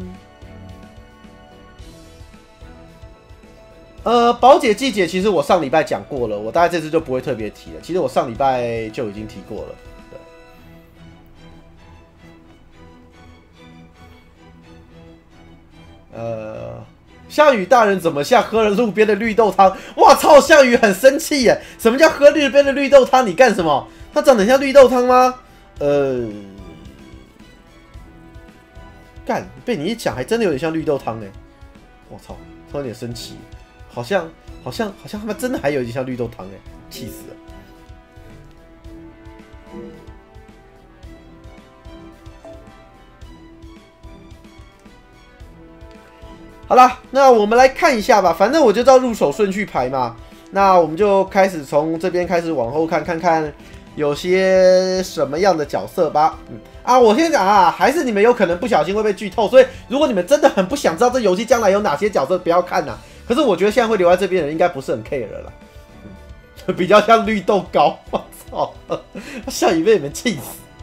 宝姐季姐，其实我上礼拜讲过了，我大概这次就不会特别提了。其实我上礼拜就已经提过了。对，项羽大人怎么像喝了路边的绿豆汤？哇操！项羽很生气耶！什么叫喝路边的绿豆汤？你干什么？它长得像绿豆汤吗？干，被你一讲，还真的有点像绿豆汤哎！我操，突然有点生气。好像他妈真的还有一点像绿豆汤哎，气死了！好啦，那我们来看一下吧，反正我就照入手顺序排嘛。那我们就开始从这边开始往后看，看看有些什么样的角色吧。我先讲啊，还是你们有可能不小心会被剧透，所以如果你们真的很不想知道这游戏将来有哪些角色，不要看呐。可是我觉得现在会留在这边的人应该不是很 care 了啦，比较像绿豆糕。我操，项羽被你们气死！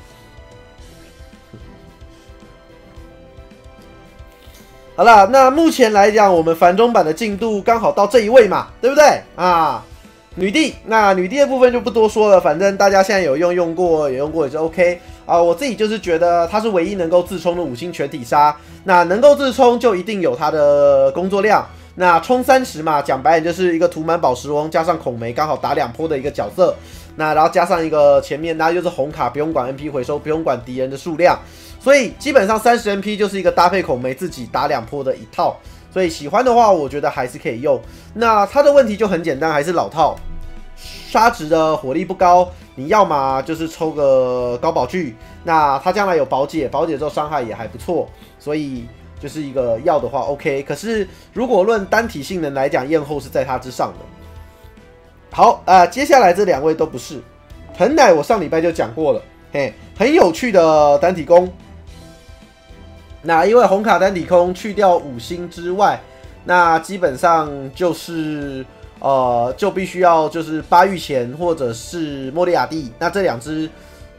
好啦，那目前来讲，我们繁中版的进度刚好到这一位嘛，对不对啊？女帝，那女帝的部分就不多说了，反正大家现在有用过，也用过也是 OK 啊。我自己就是觉得她是唯一能够自冲的5星全体杀，那能够自冲就一定有她的工作量。那冲30嘛，讲白点就是一个涂满宝石翁加上孔梅，刚好打2波的一个角色。那然后加上一个前面，那就是红卡，不用管 NP 回收，不用管敌人的数量，所以基本上30 NP 就是一个搭配孔梅自己打2波的一套。所以喜欢的话，我觉得还是可以用。那它的问题就很简单，还是老套，杀值的火力不高，你要嘛就是抽个高宝具，那它将来有宝解，宝解之后伤害也还不错，所以。就是一个要的话 OK， 可是如果论单体性能来讲，燕后是在它之上的。好接下来这2位都不是。藤乃我上礼拜就讲过了，嘿，很有趣的单体攻。那因为红卡单体攻去掉5星之外，那基本上就是就必须要就是巴玉前或者是莫利亚蒂，那这2只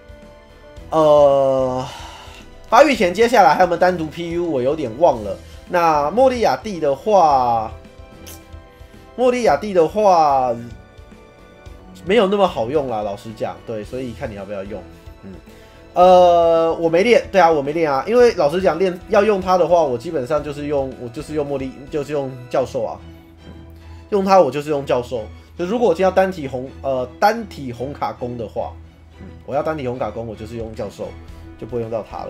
巴玉前接下来还有没有单独 PU？ 我有点忘了。那莫利亚蒂的话，没有那么好用啦，老实讲，对，所以看你要不要用。我没练，对啊，我没练啊，因为老实讲，要用它的话，我基本上就是用教授啊，用它我就是用教授。就如果我今天要单体红卡攻的话，我要单体红卡攻，我就是用教授，就不会用到它了。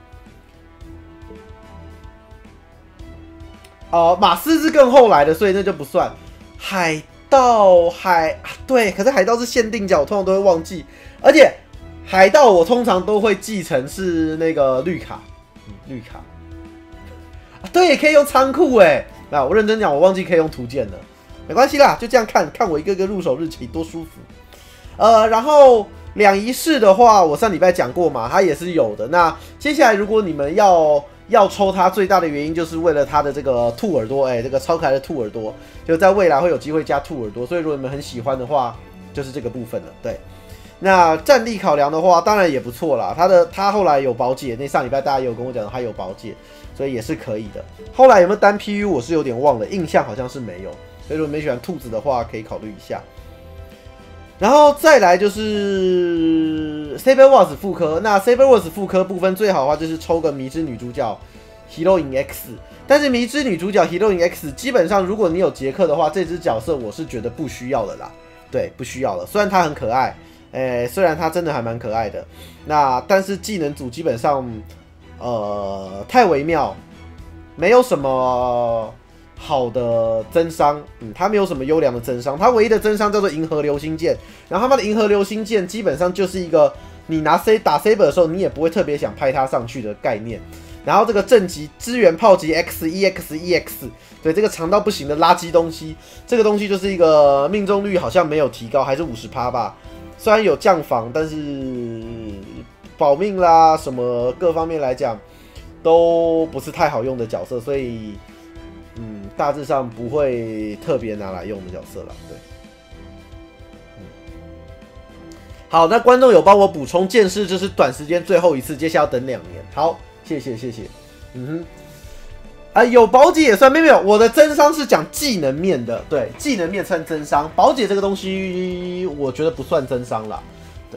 马斯是更后来的，所以那就不算。海盗对，可是海盗是限定角，我通常都会忘记，而且海盗我通常都会记成是那个绿卡，绿卡对，也可以用仓库哎。那我认真讲，我忘记可以用图鉴了，没关系啦，就这样看我一个个入手日期多舒服。然后2仪式的话，我上礼拜讲过嘛，它也是有的。那接下来如果你们要抽它，最大的原因就是为了它的这个兔耳朵，这个超可爱的兔耳朵，就在未来会有机会加兔耳朵，所以如果你们很喜欢的话，就是这个部分了。对，那战力考量的话，当然也不错啦。它后来有宝解，那上礼拜大家也有跟我讲它有宝解，所以也是可以的。后来有没有单 PU 我是有点忘了，印象好像是没有。所以如果你们喜欢兔子的话，可以考虑一下。然后再来就是 Saber Wars 复刻，那 Saber Wars 复刻部分最好的话就是抽个迷之女主角 Heroine X， 但是迷之女主角 Heroine X 基本上如果你有杰克的话，这只角色我是觉得不需要了啦，对，不需要了。虽然它很可爱，虽然它真的还蛮可爱的，那但是技能组基本上太微妙，没有什么好的增伤，它没有什么优良的增伤，它唯一的增伤叫做银河流星剑，然后它的银河流星剑基本上就是一个你打 Saber 的时候，你也不会特别想拍它上去的概念。 然后这个正极支援炮击 X， 对，这个长到不行的垃圾东西，这个东西就是一个命中率好像没有提高，还是50%吧。虽然有降防，但是保命啦什么各方面来讲都不是太好用的角色，所以大致上不会特别拿来用的角色啦。对，好，那观众有帮我补充，剑士这是短时间最后一次，接下来要等2年。好，谢谢。有保解也算，没有，我的增伤是讲技能面的，对，技能面算增伤，保解这个东西我觉得不算增伤啦，对，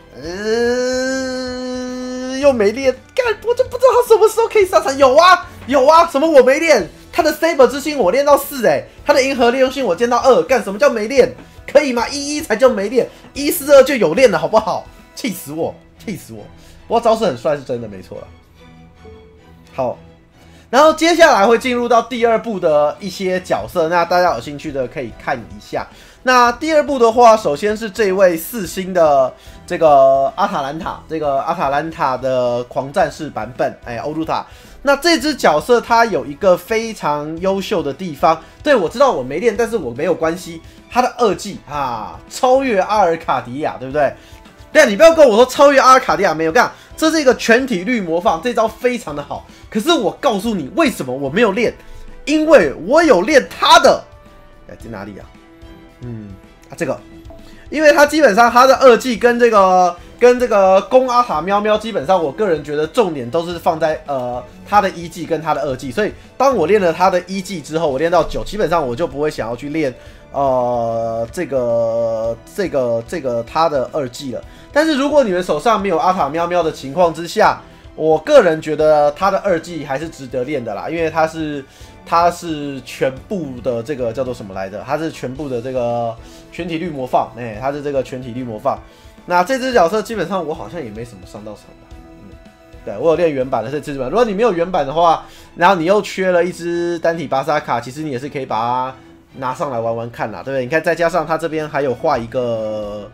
又没练，干，我就不知道他什么时候可以上场，有啊，什么我没练，他的 Saber 之心我练到4他的银河利用性我见到2，干什么叫没练？可以吗？11才叫没练，142就有练了，好不好？气死我！不过招式很帅是真的，没错啦。好。然后接下来会进入到第2部的一些角色，那大家有兴趣的可以看一下。那第2部的话，首先是这位4星的这个阿塔兰塔，这个阿塔兰塔的狂战士版本，欧鲁塔。那这只角色它有一个非常优秀的地方，对，我知道我没练，但是我没有关系，它的2技啊，超越阿尔卡迪亚，对不对？对，你不要跟我说超越阿尔卡迪亚没有干，这是一个全体绿魔放，这招非常的好。可是我告诉你，为什么我没有练？因为我有练他的，在哪里啊？这个，因为他基本上他的2技跟这个攻阿塔喵喵，基本上我个人觉得重点都是放在他的1技跟他的2技，所以当我练了他的1技之后，我练到9，基本上我就不会想要去练这个他的2技了。但是如果你们手上没有阿塔喵喵的情况之下，我个人觉得他的2技还是值得练的啦，因为他是全部的这个叫做什么来着？他是全部的这个全体绿魔放，他是这个全体绿魔放。那这只角色基本上我好像也没什么上到场吧，对，我有练原版的这只版。如果你没有原版的话，然后你又缺了一只单体巴萨卡，其实你也是可以把它拿上来玩玩看啦，对不对？你看，再加上他这边还有画一个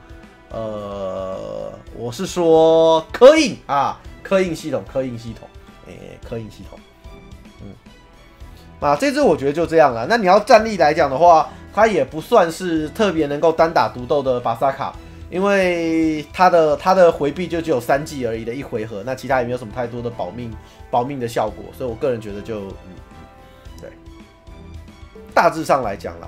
我是说刻印啊。刻印系统，这只我觉得就这样了。那你要战力来讲的话，它也不算是特别能够单打独斗的巴萨卡，因为它的回避就只有3技而已的1回合，那其他也没有什么太多的保命的效果，所以我个人觉得就对，大致上来讲啦。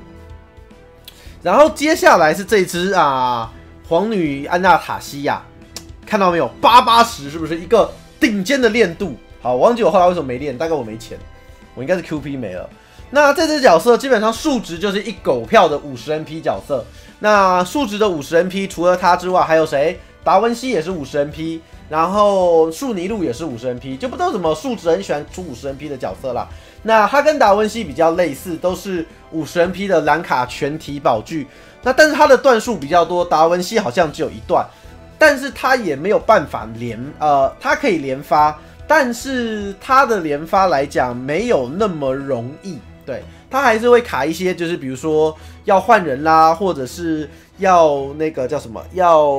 然后接下来是这只皇女安娜塔西亚。看到没有，880是不是一个顶尖的练度？好，我忘记我后来为什么没练，大概我没钱，我应该是 QP 没了。那这只角色基本上数值就是一狗票的50 NP 角色。那数值的50 NP 除了他之外，还有谁？达文西也是50 NP， 然后树尼路也是50 NP， 就不知道怎么数值很喜欢出50 NP 的角色啦。那他跟达文西比较类似，都是50 NP 的蓝卡全体宝具。那但是他的段数比较多，达文西好像只有1段。但是他也没有办法他可以连发，但是他的连发来讲没有那么容易，对，他还是会卡一些，就是比如说要换人啦，或者是要那个叫什么，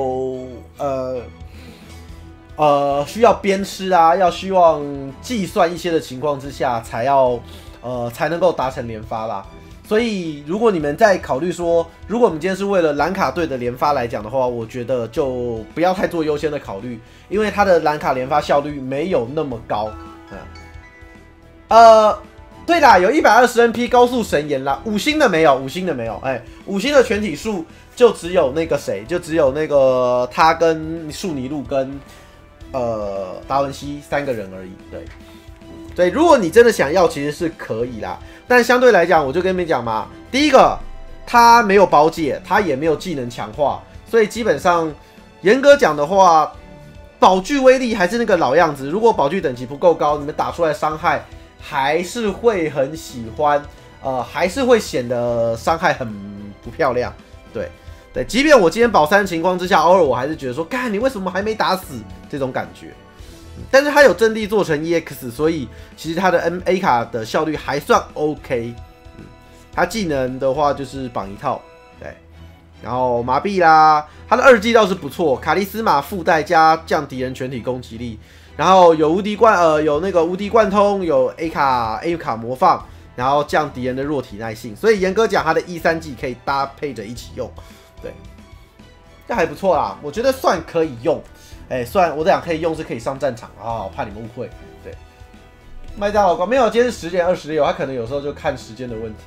需要鞭笞啊，要希望计算一些的情况之下，才能够达成连发啦。所以，如果你们在考虑说，如果我们今天是为了蓝卡队的连发来讲的话，我觉得就不要太做优先的考虑，因为他的蓝卡连发效率没有那么高。对啦，有120 NP 高速神言啦，5星的没有，5星的没有，5星的全体数就只有那个谁，就只有那个他跟树尼路跟达文西3个人而已，对。对，如果你真的想要，其实是可以啦。但相对来讲，我就跟你们讲嘛，第一个，它没有保解，它也没有技能强化，所以基本上严格讲的话，宝具威力还是那个老样子。如果宝具等级不够高，你们打出来伤害还是会很喜欢，还是会显得伤害很不漂亮。对，即便我今天保3情况之下，偶尔我还是觉得说，干你为什么还没打死这种感觉。但是它有阵地做成 EX， 所以其实它的 MA 卡的效率还算 OK。它技能的话就是绑1套，对，然后麻痹啦，它的2技倒是不错，卡利斯玛附带加降敌人全体攻击力。 然后有有那个无敌贯通，有 A 卡魔放，然后降敌人的弱体耐性，所以严格讲，它的E3技可以搭配着一起用，对，这还不错啦，我觉得算可以用，算我讲可以用是可以上战场啊，我怕你们误会，对，麦当劳光没有，今天是10点26，他可能有时候就看时间的问题。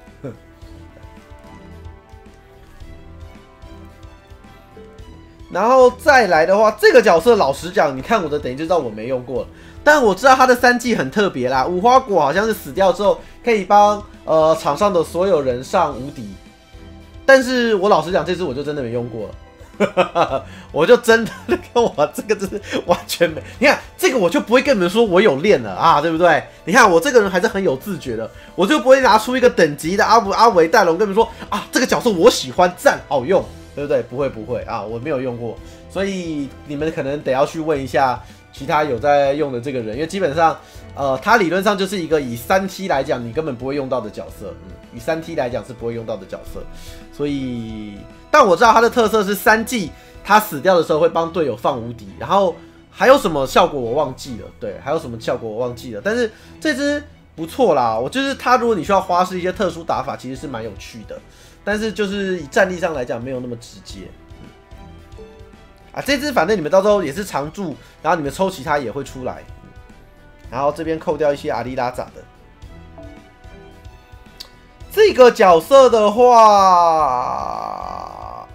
然后再来的话，这个角色老实讲，你看我的等于就知道我没用过了。但我知道他的3技很特别啦，五花果好像是死掉之后可以帮场上的所有人上无敌。但是我老实讲，这只我就真的没用过了，我就真的跟我这个真是完全没。你看这个我就不会跟你们说我有练了啊，对不对？你看我这个人还是很有自觉的，我就不会拿出一个等级的阿维戴龙跟你们说啊，这个角色我喜欢，赞好用。对不对？不会啊，我没有用过，所以你们可能得要去问一下其他有在用的这个人，因为基本上，他理论上就是一个以3T 来讲你根本不会用到的角色，以3T 来讲是不会用到的角色，所以，但我知道他的特色是3技，他死掉的时候会帮队友放无敌，然后还有什么效果我忘记了，对，还有什么效果我忘记了，但是这只不错啦，我就是他，如果你需要花式一些特殊打法，其实是蛮有趣的。但是就是以战力上来讲，没有那么直接。这只反正你们到时候也是常驻，然后你们抽其他也会出来。然后这边扣掉一些阿里拉扎的。这个角色的话，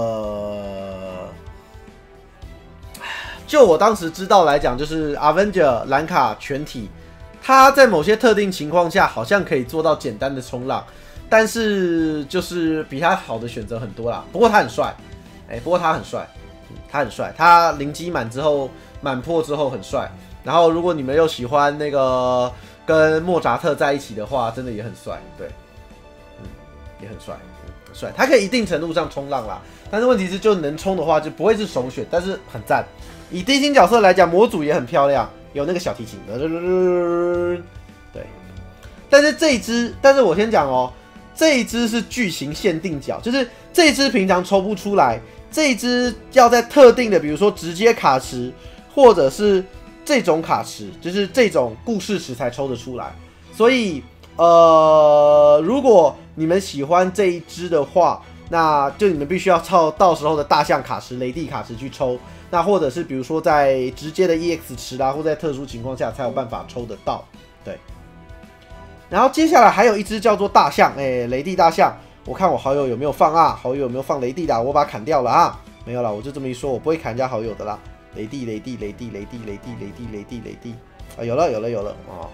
就我当时知道来讲，就是 Avenger 蓝卡全体，他在某些特定情况下好像可以做到简单的冲浪。但是就是比他好的选择很多啦，不过他很帅，他很帅，他灵机满之后满破之后很帅，然后如果你们又喜欢那个跟莫扎特在一起的话，真的也很帅，对，也很帅，很帅，他可以一定程度上冲浪啦，但是问题是就能冲的话就不会是首选，但是很赞。以低星角色来讲，模组也很漂亮，有那个小提琴，对，但是这一支，但是我先讲哦。这一只是剧情限定角，就是这一只平常抽不出来，这一只要在特定的，比如说直接卡池，或者是这种卡池，就是这种故事池才抽得出来。所以，如果你们喜欢这一只的话，那就你们必须要靠到时候的大象卡池、雷帝卡池去抽，那或者是比如说在直接的 EX 池啦，或在特殊情况下才有办法抽得到，对。然后接下来还有一只叫做大象，雷帝大象，我看我好友有没有放啊？好友有没有放雷帝的？我把它砍掉了啊，没有了，我就这么一说，我不会砍人家好友的啦。雷帝啊，有了啊，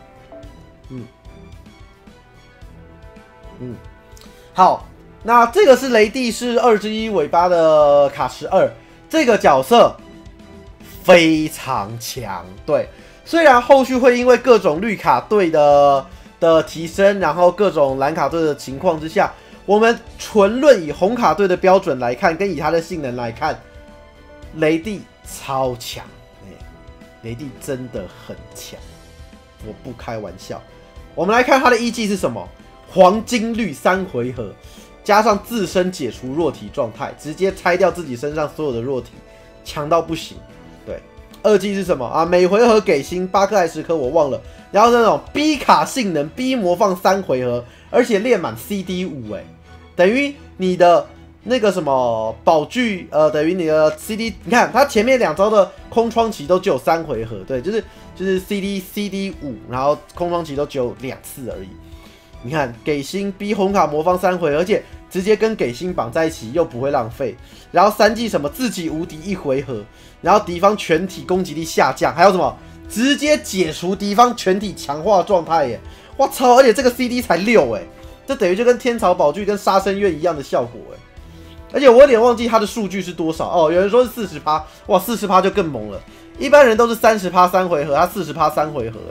好，那这个是雷帝是2之1尾巴的卡池2，这个角色非常强，对，虽然后续会因为各种绿卡队的提升，然后各种蓝卡队的情况之下，我们纯论以红卡队的标准来看，跟以他的性能来看，雷帝超强，雷帝真的很强，我不开玩笑。我们来看他的一技是什么？黄金绿3回合，加上自身解除弱体状态，直接拆掉自己身上所有的弱体，强到不行。对，二技是什么啊？每回合给星8颗还10颗，我忘了。然后那种 B 卡性能 B 魔放3回合，而且练满 CD5，等于你的那个什么宝具，等于你的 CD， 你看它前面2招的空窗期都只有3回合，对，就是 CD5， 然后空窗期都只有2次而已。你看给星 B 红卡魔方3回合，而且直接跟给星绑在一起又不会浪费。然后3技什么自己无敌1回合，然后敌方全体攻击力下降，还有什么直接解除敌方全体强化状态耶！我操！而且这个 CD 才6这等于就跟天朝宝具跟杀生月一样的效果而且我有点忘记它的数据是多少哦，有人说是40%，哇，40%就更猛了。一般人都是30%3回合，他40%3回合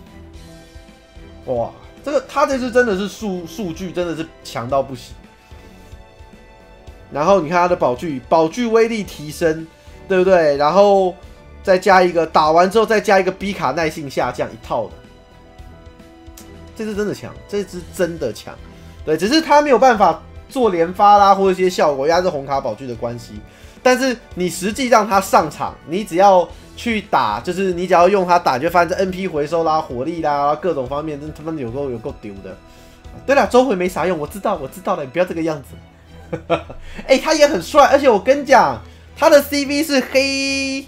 哇！他这次真的是数据真的是强到不行。然后你看他的宝具威力提升，对不对？然后再加一个打完之后再加一个 B 卡耐性下降一套的，这只真的强，这只真的强。对，只是他没有办法做连发啦或者一些效果，因为它是红卡宝具的关系。但是你实际让他上场，你只要去打，就是你只要用它打，你就发现这 NP 回收啦、火力啦各种方面，真他妈有够丢的。对了，周回没啥用，我知道了，你不要这个样子。哎、他也很帅，而且我跟你讲，他的 CV 是黑，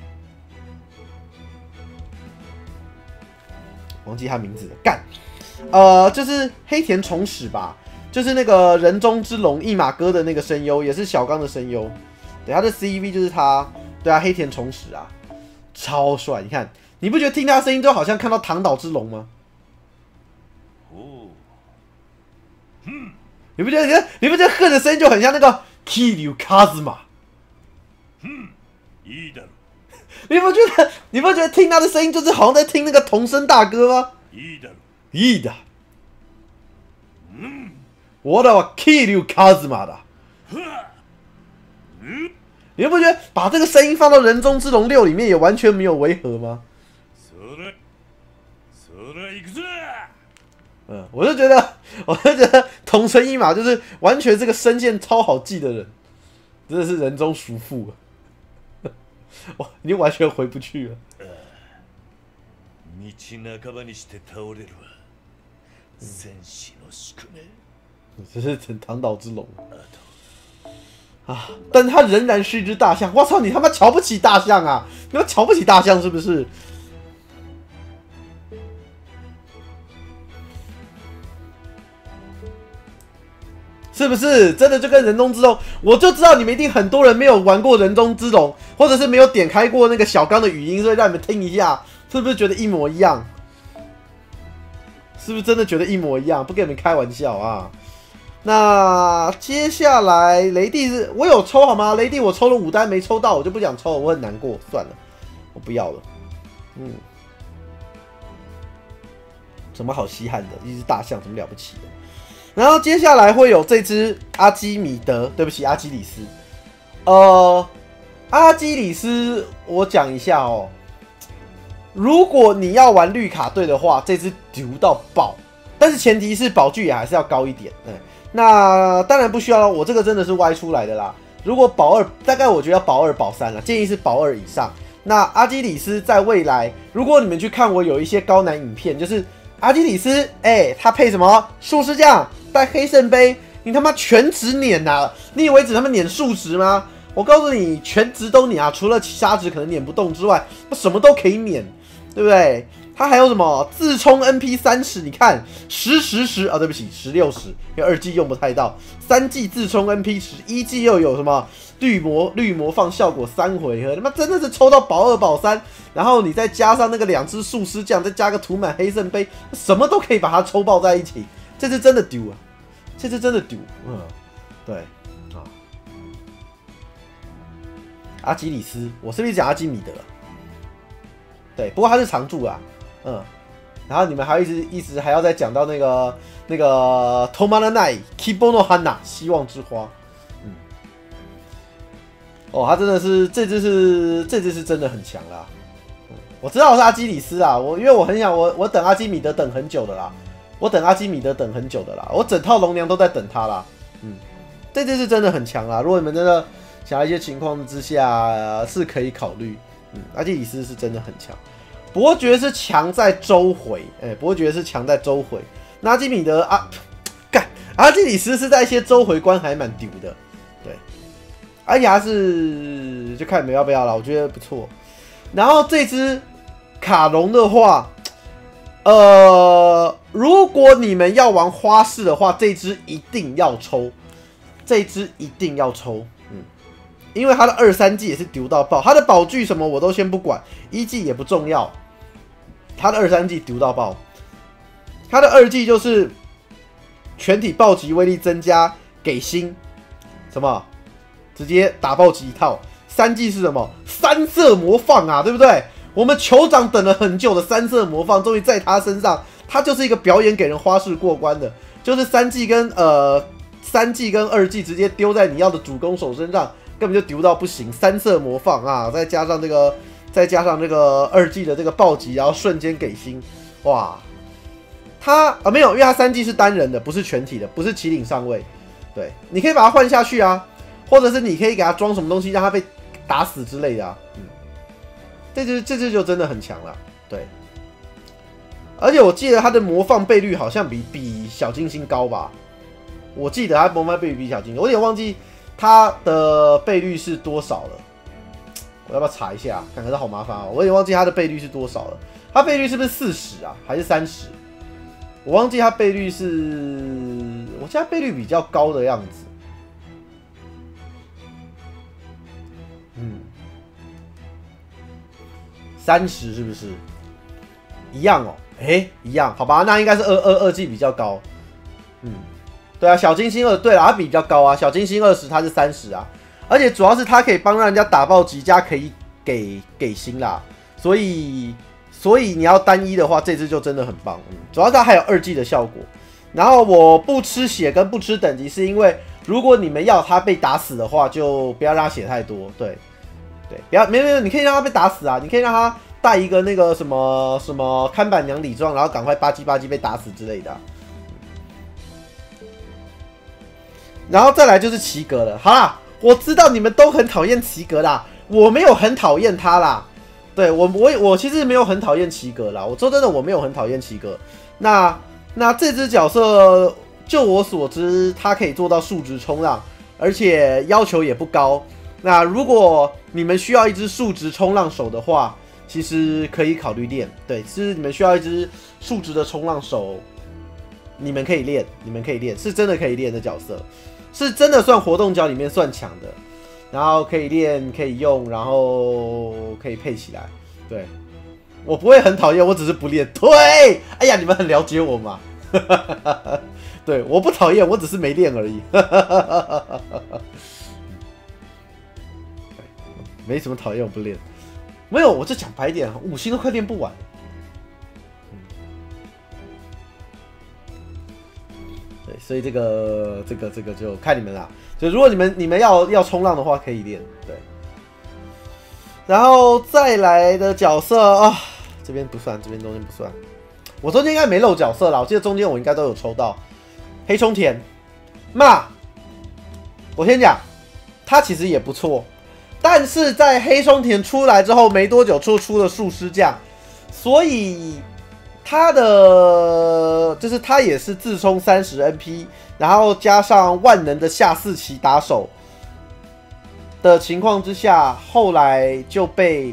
忘记他名字了，干，就是黑田重史吧，就是那个人中之龙一马哥的那个声优，也是小刚的声优。对，他的 CV 就是他，对啊，黑田重史啊，超帅。你看，你不觉得听他声音就好像看到唐岛之龙吗？你不觉得恨的声音就很像那个 Kiryu Kazuma？ 你不觉得听他的声音就是好像在听那个童声大哥吗？いいだ。我的 Kiryu Kazuma 的。你不觉得把这个声音放到《人中之龙6》里面也完全没有违和吗？我就觉得桐生一马就是完全是个声线超好记的人，真的是人中淑妇，哇，已经完全回不去了。这是唐岛之龙啊！但他仍然是一只大象。我操，你他妈瞧不起大象啊！你要瞧不起大象是不是？是不是真的就跟人中之龙？我就知道你们一定很多人没有玩过人中之龙，或者是没有点开过那个小刚的语音，所以让你们听一下，是不是觉得一模一样？是不是真的觉得一模一样？不跟你们开玩笑啊！那接下来雷帝是我有抽好吗？雷帝我抽了5单没抽到，我就不想抽了，我很难过，算了，我不要了。什么好稀罕的？一只大象，什么了不起的？然后接下来会有这只阿基米德，对不起，阿基里斯。阿基里斯，我讲一下哦。如果你要玩绿卡队的话，这只丢到爆，但是前提是宝具也还是要高一点。那当然不需要，我这个真的是歪出来的啦。如果保2，大概我觉得要保2、保3了，建议是保2以上。那阿基里斯在未来，如果你们去看我有一些高难影片，就是阿基里斯，他配什么术士将，带黑圣杯，你他妈全职碾啊！你以为只他妈碾数值吗？我告诉你，全职都碾啊，除了沙值可能碾不动之外，什么都可以碾，对不对？它还有什么自冲 NP 30？你看10啊，对不起，16，因为2技用不太到，3技自冲 NP 10，1技又有什么绿魔放效果3回合，他妈真的是抽到保2、保3，然后你再加上那个2只术师将，再加个涂满黑圣杯，什么都可以把它抽爆在一起。这次真的丢啊！这次真的丢，对啊。阿基里斯，我是不是讲阿基米德？对，不过他是常驻啊。然后你们还一直还要再讲到那个 Tomaranai Kibono Hana 希望之花，他真的是这只是真的很强啦。我知道我是阿基里斯啊，因为我很想我等阿基米德等很久的啦，我整套龙娘都在等他啦。这只是真的很强啦。如果你们真的想要一些情况之下，是可以考虑。阿基里斯是真的很强。伯爵是强在周回，那阿基米德阿基里斯是在一些周回关还蛮丢的，对。阿牙是就看你们要不要啦，我觉得不错。然后这只卡隆的话，如果你们要玩花式的话，这只一定要抽，因为他的2、3技也是丢到爆，他的宝具什么我都先不管，1技也不重要。他的2、3技丢到爆，他的2技就是全体暴击威力增加，给星，什么直接打暴击一套。3技是什么？3色魔放啊，对不对？我们酋长等了很久的3色魔放，终于在他身上，他就是一个表演给人花式过关的，就是3技跟2技直接丢在你要的主攻手身上，根本就丢到不行。3色魔放啊，再加上这个2技的这个暴击，然后瞬间给星，哇！他没有，因为他3技是单人的，不是全体的，不是麒麟上位。对，你可以把它换下去啊，或者是你可以给他装什么东西，让他被打死之类的啊。 这只就真的很强了，对。而且我记得它的魔放倍率好像比小金星高吧？我记得它魔放倍率比小金星，我有点忘记它的倍率是多少了。我要不要查一下？感觉好麻烦哦，我有点忘记它的倍率是多少了。它倍率是不是40啊？还是30？我忘记它倍率是，我记得它倍率比较高的样子。30是不是？一样哦，一样，好吧，那应该是二 G 比较高。对啊，小金星2，对了，它比较高啊，小金星20，它是30啊，而且主要是它可以帮让人家打爆极加，可以给星啦，所以你要单一的话，这只就真的很棒。主要它还有2G 的效果。然后我不吃血跟不吃等级，是因为如果你们要它被打死的话，就不要让它血太多，对。不要，没有，你可以让他被打死啊！你可以让他带一个那个什么看板娘礼装，然后赶快吧唧被打死之类的啊。然后再来就是奇格了，好啦，我知道你们都很讨厌奇格啦，我没有很讨厌他啦。对我其实没有很讨厌奇格啦，我说真的我没有很讨厌奇格。那这只角色，就我所知，它可以做到数值冲浪，而且要求也不高。那如果你们需要一只数值冲浪手的话，其实可以考虑练。对，是你们需要一只数值的冲浪手，你们可以练，是真的可以练的角色，是真的算活动角里面算强的，然后可以练，可以用，然后可以配起来。对，我不会很讨厌，我只是不练。对，哎呀，你们很了解我嘛。对，我不讨厌，我只是没练而已。没什么讨厌，我不练。没有，我就讲白一点，5星都快练不完。对，所以这个就看你们啦。就如果你们要冲浪的话，可以练。对。然后再来的角色啊，这边不算，这边中间不算。我中间应该没漏角色啦，我记得中间我应该都有抽到。黑冲田，我先讲，他其实也不错。但是在黑冲田出来之后没多久，出了术师将，所以他的就是他也是自冲30 NP， 然后加上万能的下4期打手的情况之下，后来就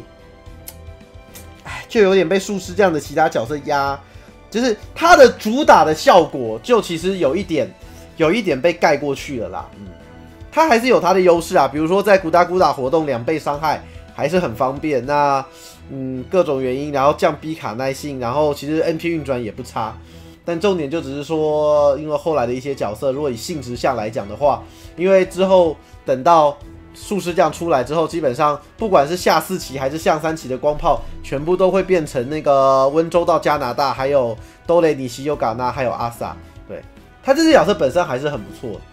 有点被术师将的其他角色压，就是他的主打的效果就其实有一点被盖过去了啦。它还是有它的优势啊，比如说在古达活动2倍伤害还是很方便。那各种原因，然后降 B 卡耐性，然后其实 NP 运转也不差。但重点就只是说，因为后来的一些角色，如果以性质项来讲的话，因为之后等到术师将出来之后，基本上不管是下4期还是下3期的光炮，全部都会变成那个温州到加拿大，还有多雷尼西尤嘎纳，还有阿萨。对，他这只角色本身还是很不错的。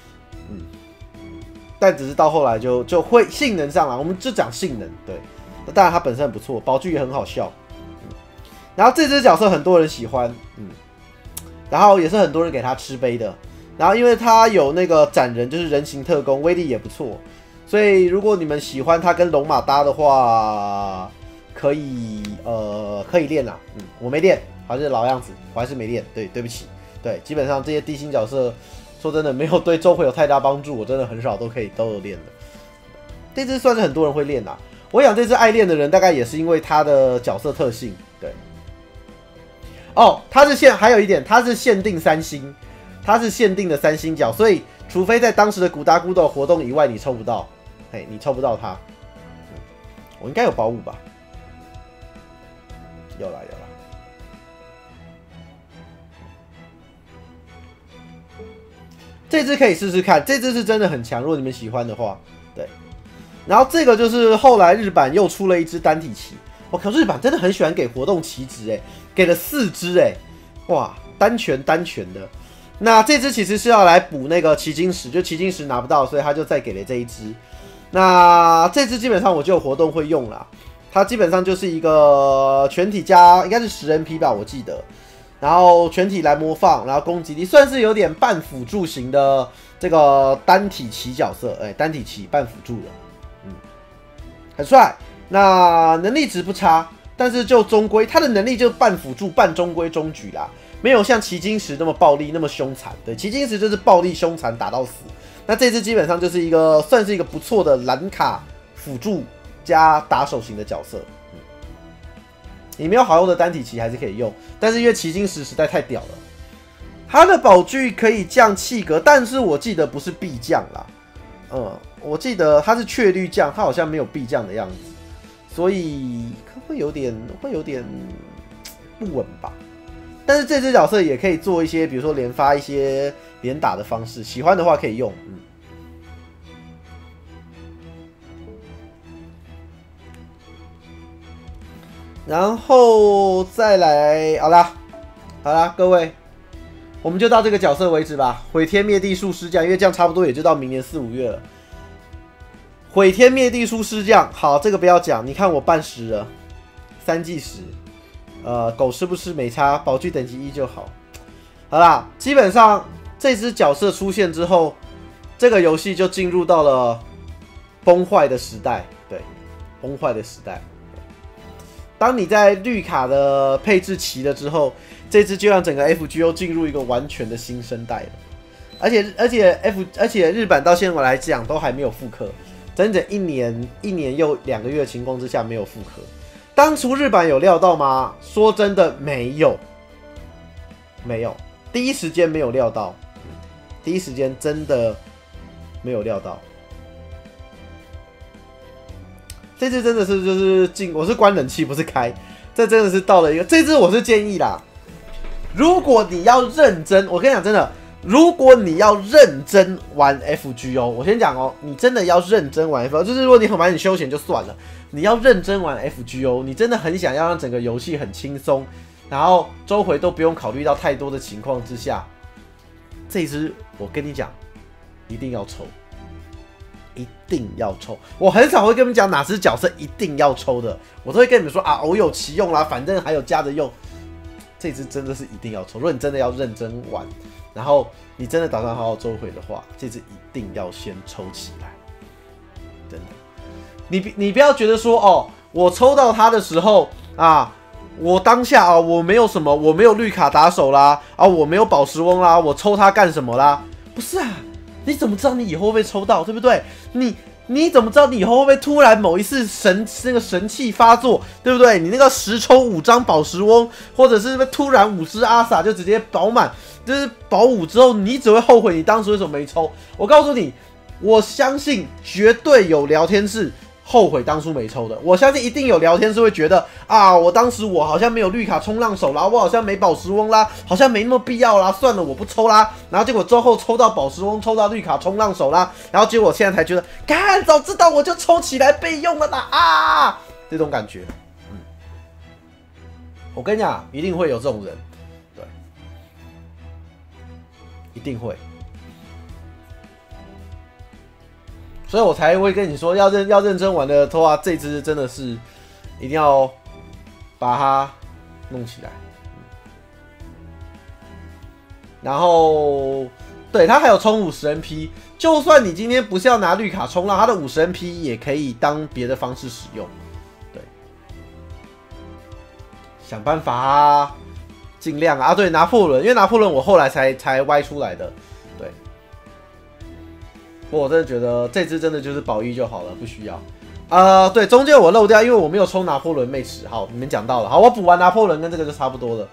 但只是到后来就会性能上啦，我们就讲性能。对，当然它本身很不错，宝具也很好笑。然后这只角色很多人喜欢，然后也是很多人给他吃杯的。然后因为他有那个斩人，就是人形特工，威力也不错，所以如果你们喜欢他跟龙马搭的话，可以练啦。我没练，还是老样子，我还是没练。对不起。对，基本上这些低星角色。说真的，没有对周会有太大帮助，我真的很少都有练的。这只算是很多人会练啦。我想这只爱练的人，大概也是因为他的角色特性。对。它是还有一点，它是限定3星，它是限定的3星角，所以除非在当时的古达古斗活动以外，你抽不到。你抽不到它。我应该有保5吧？有啦。这只可以试试看，这只是真的很强，如果你们喜欢的话，对。然后这个就是后来日版又出了一只单体旗，我靠，日版真的很喜欢给活动旗帜给了4只哇，单拳的。那这只其实是要来补那个奇经石，就奇经石拿不到，所以他就再给了这一只。那这只基本上我就有活动会用啦，它基本上就是一个全体加应该是10 NP 吧，我记得。然后全体来模仿，然后攻击力算是有点半辅助型的这个单体旗角色，单体旗半辅助的，很帅。 那能力值不差，但是就中规，他的能力就半辅助半中规中矩啦，没有像奇金石那么暴力那么凶残。对，奇金石就是暴力凶残打到死，那这只基本上就是一个算是一个不错的蓝卡辅助加打手型的角色。你没有好用的单体旗还是可以用，但是因为奇金石实在太屌了，它的宝具可以降气格，但是我记得不是必降啦。我记得它是确率降，它好像没有必降的样子，所以会有点不稳吧。但是这只角色也可以做一些，比如说连发一些连打的方式，喜欢的话可以用。然后再来，好啦，各位，我们就到这个角色为止吧。毁天灭地术师将，因为这样差不多也就到明年4、5月了。毁天灭地术师将，好，这个不要讲。你看我办10了，3季10，狗吃不吃没差，宝具等级1就好。好啦，基本上这只角色出现之后，这个游戏就进入到了崩坏的时代。对，崩坏的时代。当你在绿卡的配置齐了之后，这支就让整个 FGO 进入一个完全的新生代了。而且日版到现在来讲都还没有复刻，整整一年又2个月的情况之下没有复刻。当初日版有料到吗？说真的没有，第一时间没有料到，第一时间真的没有料到。这次真的是就是我是关冷气不是开，这真的是到了一个，这次我是建议啦，如果你要认真，我跟你讲真的，如果你要认真玩 FGO， 我先讲哦，你真的要认真玩 FGO， 就是如果你很玩你休闲就算了，你要认真玩 FGO， 你真的很想要让整个游戏很轻松，然后周回都不用考虑到太多的情况之下，这一支我跟你讲，一定要抽。一定要抽，我很少会跟你们讲哪只角色一定要抽的，我都会跟你们说啊，偶有其用啦，反正还有加着用。这只真的是一定要抽，如果你真的要认真玩，然后你真的打算好好周回的话，这只一定要先抽起来，真的。你不要觉得说哦，我抽到它的时候啊，我当下啊我没有什么，我没有绿卡打手啦，啊我没有宝石翁啦，我抽它干什么啦？不是啊。你怎么知道你以后会不会抽到，对不对？你怎么知道你以后会不会突然某一次那个神器发作，对不对？你那个10抽5张宝石翁，或者是突然5只阿萨就直接饱满，就是保5之后，你只会后悔你当时为什么没抽。我告诉你，我相信绝对有聊天室后悔当初没抽的，我相信一定有聊天是会觉得啊，我当时我好像没有绿卡冲浪手啦，我好像没宝石翁啦，好像没那么必要啦，算了，我不抽啦。然后结果之后抽到宝石翁，抽到绿卡冲浪手啦，然后结果我现在才觉得，干，早知道我就抽起来备用了啦啊！这种感觉，我跟你讲，一定会有这种人，对，一定会。所以我才会跟你说，要认真玩的话，这支真的是一定要把它弄起来。然后，对，它还有充50 NP， 就算你今天不是要拿绿卡冲浪，它的50 NP 也可以当别的方式使用。对，想办法啊，尽量啊。对，拿破仑，因为拿破仑我后来才歪出来的。对。我真的觉得这支真的就是保1就好了，不需要。对，中间我漏掉，因为我没有抽拿破仑妹池。好，你们讲到了，好，我补完拿破仑跟这个就差不多了。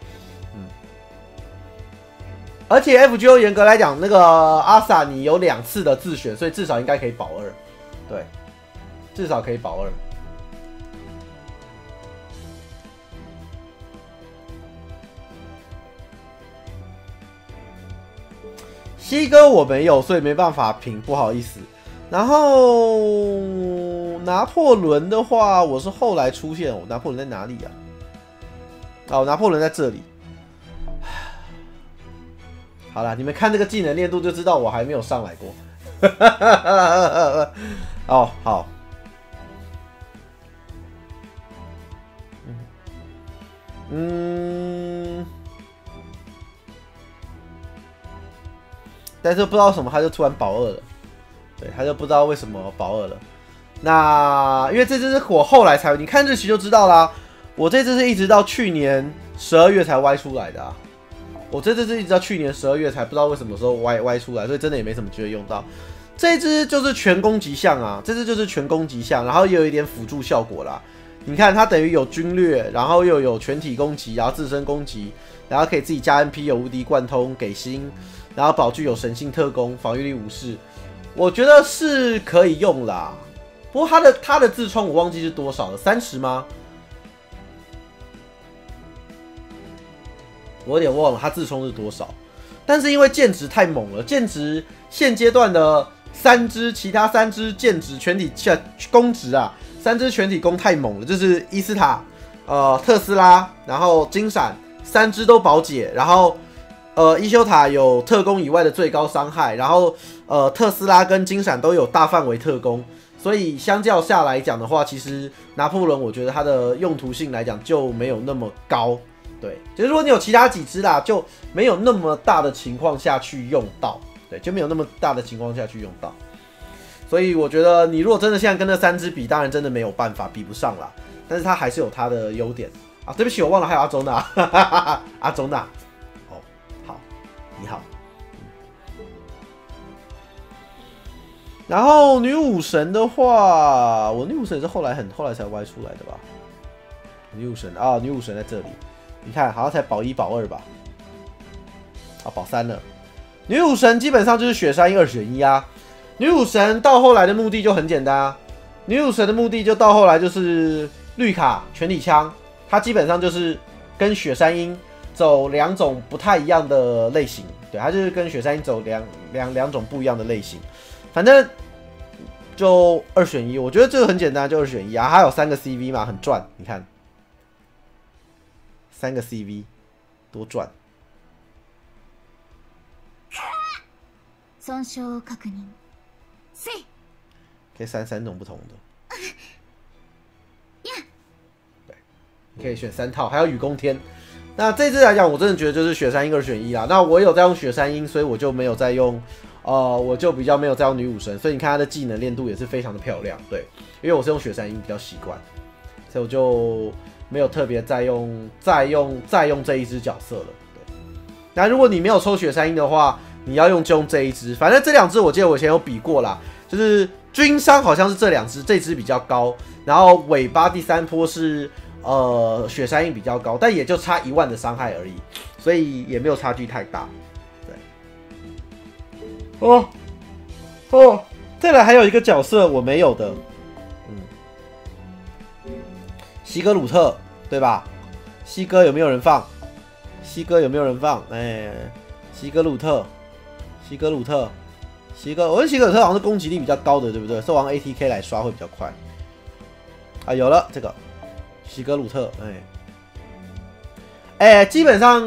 而且 FGO 严格来讲，那个阿萨你有2次的自选，所以至少应该可以保2。对，至少可以保2。西哥我没有，所以没办法评，不好意思。然后拿破仑的话，我是后来出现。拿破仑在哪里啊？哦，拿破仑在这里。好啦，你们看这个技能练度就知道我还没有上来过。哦，好。但是不知道什么，他就突然保2了。对，他就不知道为什么保2了。 那因为这只是我后来才，你看日期就知道啦。我这只是一直到去年12月才歪出来的啊。我这只是一直到去年12月才不知道为什么时候歪出来，所以真的也没什么机会用到。这只就是全攻击项啊，这只就是全攻击项，然后也有一点辅助效果啦。你看它等于有军略，然后又有全体攻击，然后自身攻击，然后可以自己加 NP， 有无敌贯通给星，然后宝具有神性特攻，防御力无视，我觉得是可以用啦。不过它的自冲我忘记是多少了，30吗？我有点忘了它自冲是多少。但是因为剑值太猛了，剑值现阶段的3只，其他3只剑值全体攻值啊，3只全体攻太猛了，就是伊斯塔、特斯拉，然后金闪，3只都保解，然后伊修塔有特攻以外的最高伤害，然后特斯拉跟金闪都有大范围特攻。所以相较下来讲的话，其实拿破仑我觉得它的用途性来讲就没有那么高，对，就是如果你有其他几只啦，就没有那么大的情况下去用到，对，就没有那么大的情况下去用到。所以我觉得你如果真的现在跟那3只比，当然真的没有办法比不上啦，但是它还是有它的优点啊。对不起，我忘了还有阿周娜，阿周娜，哦，好，你好。然后女武神的话，我女武神也是后来才歪出来的吧？女武神啊，女武神在这里，你看好像才保1保2吧？啊，保3了。女武神基本上就是雪山2选1啊。女武神到后来的目的就很简单啊，女武神的目的就到后来就是绿卡全体枪，它基本上就是跟雪山鹰走2种不太一样的类型，对，它就是跟雪山鹰走两种不一样的类型。反正就2选1，我觉得这个很简单，就2选1啊。还有3个 CV 嘛，很赚。你看，3个 CV 多赚。 損傷確認。 可以3种不同的。对，你可以选3套，还有雨宫天。那这次来讲，我真的觉得就是雪山鹰2选1啦。那我有在用雪山鹰，所以我就没有在用。我就比较没有在用女武神，所以你看她的技能练度也是非常的漂亮，对，因为我是用雪山鹰比较习惯，所以我就没有特别再用这一只角色了。对，那如果你没有抽雪山鹰的话，你要用就用这一只，反正这2只我记得我以前有比过啦，就是均伤好像是这2只，这只比较高，然后尾巴第3波是雪山鹰比较高，但也就差1万的伤害而已，所以也没有差距太大。再来还有一个角色我没有的，西格鲁特，对吧？西哥有没有人放？西哥有没有人放？哎，西格鲁特，我觉得西格鲁特好像是攻击力比较高的，对不对？兽王 ATK 来刷会比较快。啊，有了这个西格鲁特，基本上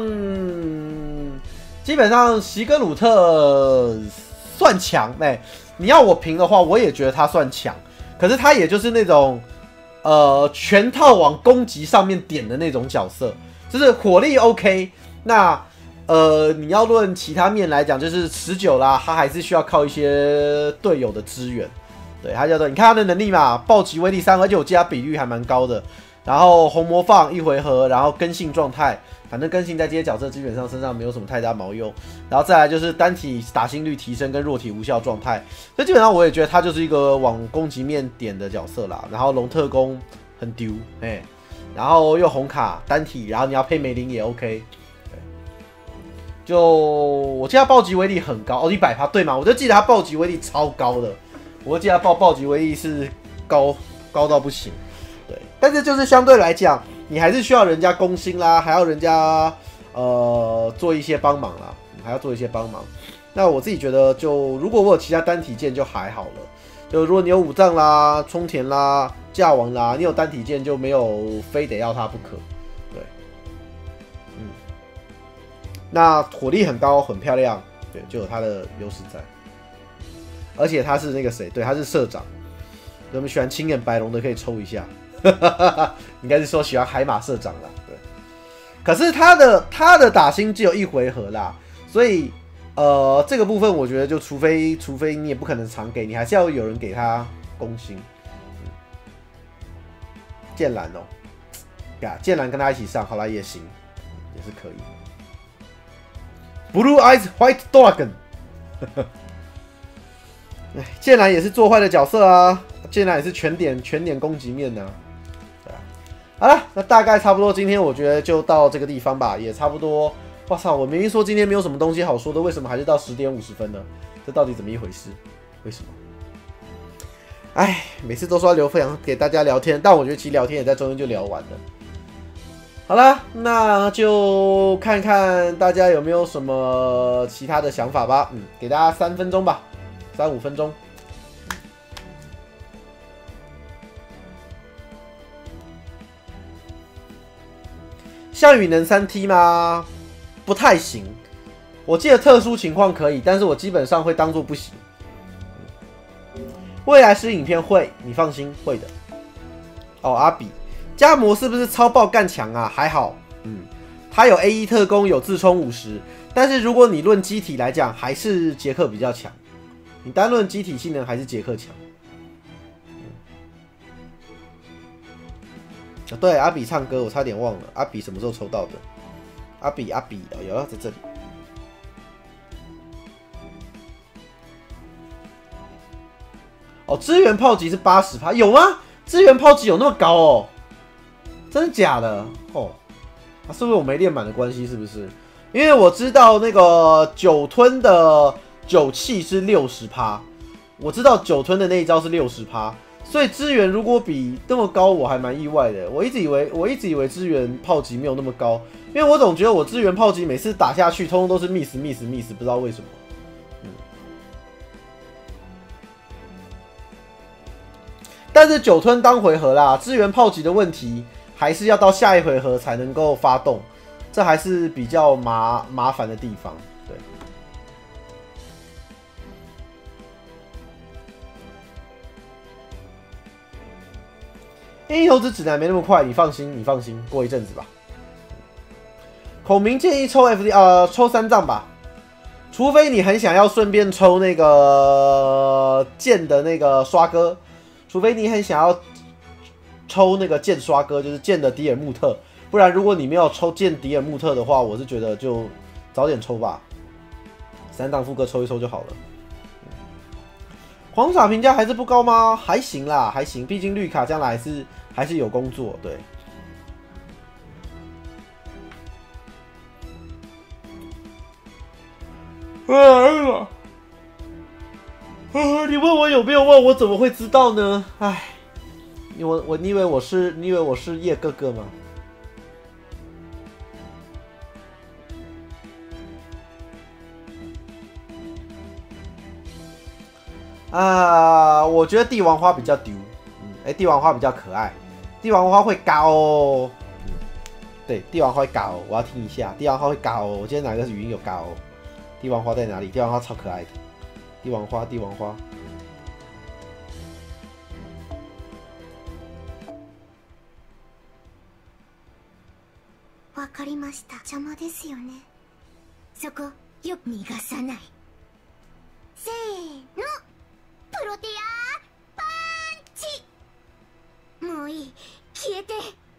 西格鲁特算强，你要我评的话，我也觉得他算强。可是他也就是那种全套往攻击上面点的那种角色，就是火力 OK。那你要论其他面来讲，就是19啦，他还是需要靠一些队友的支援。对，他叫做你看他的能力嘛，暴击威力3，而且我记得他比率还蛮高的。然后红魔放1回合，然后更新状态。反正更新在这些角色基本上身上没有什么太大毛用，然后再来就是单体打星率提升跟弱体无效状态，所以基本上我也觉得他就是一个往攻击面点的角色啦。然后龙特攻很丢，然后又红卡单体，然后你要配梅林也 OK， 对，就我记得他暴击威力很高100%，对吗？我就记得他暴击威力超高的，我记得他暴击威力是高到不行，对，但是就是相对来讲。你还是需要人家攻心啦，还要人家做一些帮忙啦，还要做一些帮忙。那我自己觉得就如果我有其他单体剑就还好了，就如果你有武藏啦、冲田啦、架王啦，你有单体剑就没有非得要它不可。对，那火力很高，很漂亮，对，就有它的优势在。而且他是那个谁，对，他是社长。我们喜欢青眼白龙的可以抽一下。应该是说喜欢海马社长啦，对。可是他的打星只有1回合啦，所以这个部分我觉得就除非你也不可能常给，你还是要有人给他攻星， 剑兰哦，呀，剑兰跟他一起上，好啦，也行，也是可以。Blue Eyes White Dragon， 剑兰也是做坏的角色啊，剑兰也是全点攻击面啊。对啊，好了，那大概差不多，今天我觉得就到这个地方吧，也差不多。哇操，我明明说今天没有什么东西好说的，为什么还是到10点50分呢？这到底怎么一回事？为什么？哎，每次都说要留分享给大家聊天，但我觉得其实聊天也在中间就聊完了。好啦，那就看看大家有没有什么其他的想法吧。给大家3分钟吧，3、5分钟。项羽能3T 吗？不太行。我记得特殊情况可以，但是我基本上会当做不行。未来是影片会，你放心，会的。哦，阿比。加摩是不是超爆干强啊？还好，他有 A1 特攻，有自冲50，但是如果你论机体来讲，还是杰克比较强。你单论机体性能，还是杰克强。对，阿比唱歌，我差点忘了，阿比什么时候抽到的？阿比，哦，有在这里。哦，支援炮击是80%，有吗？支援炮击有那么高哦？真的假的？哦，是不是我没练满的关系？是不是？因为我知道那个酒吞的酒气是60%，我知道酒吞的那一招是60%，所以支援如果比那么高，我还蛮意外的。我一直以为支援炮击没有那么高，因为我总觉得我支援炮击每次打下去，通通都是 miss， 不知道为什么。但是酒吞当回合啦，支援炮击的问题还是要到下一回合才能够发动，这还是比较麻烦的地方。对，因为投资指南没那么快，你放心，过一阵子吧。孔明建议抽 FD， 抽3藏吧，除非你很想要顺便抽那个剑的那个刷哥。除非你很想要抽那个剑刷哥，就是剑的迪尔穆特，不然如果你没有抽剑迪尔穆特的话，我是觉得就早点抽吧，3档副歌抽一抽就好了。黄傻评价还是不高吗？还行啦，还行，毕竟绿卡将来还是有工作，对。你问我有没有问，我怎么会知道呢？唉，你以为我是叶哥哥吗？我觉得帝王花比较丢，帝王花比较可爱，帝王花会高哦，对，帝王花会高哦，我要听一下，帝王花会高哦，我今天哪个语音有高哦？帝王花在哪里？帝王花超可爱的。帝王花。 わかりました。邪魔ですよね。そこよく逃がさない。せーの、プロテアパンチ。もういい、消えて。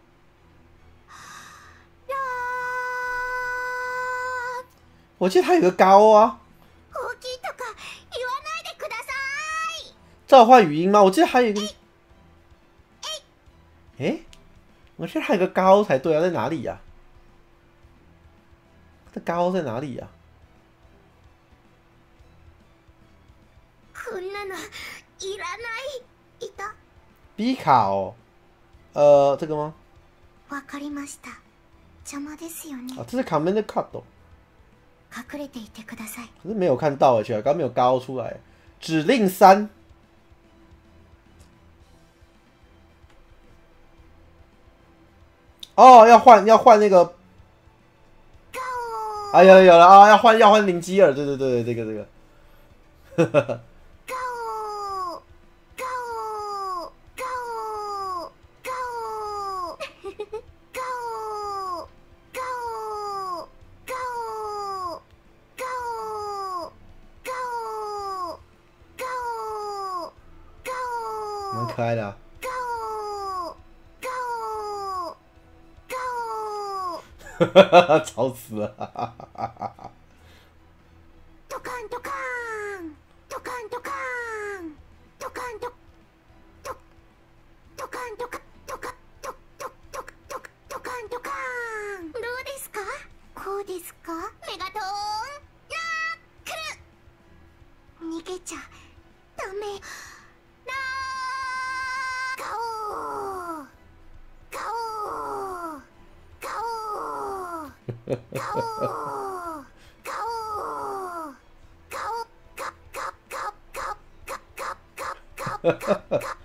我记得他有个高啊。 大きいとか言わないでください。 召唤语音吗？我记得还有一个。我记得还有个高才对啊，在哪里呀？这高在哪里呀？ こんなのいらない。いた。 比卡哦。这个吗？ わかりました。邪魔ですよね。 这是 Command Cut 哦。 隠れていてください。 可是没有看到刚刚没有高出来。指令3。哦，要换那个。有了啊！要换灵基尔，对，这个。蛮可爱的啊。 吵死了！ ドカンドカンドカンドカンドカンドドドカンドカドカドドドドドカンドカンどうですか？こうですか？メガトーンナックル逃げちゃダメなーガオーガオーガオーガオーガオーガオガガガガガガガガガガガガ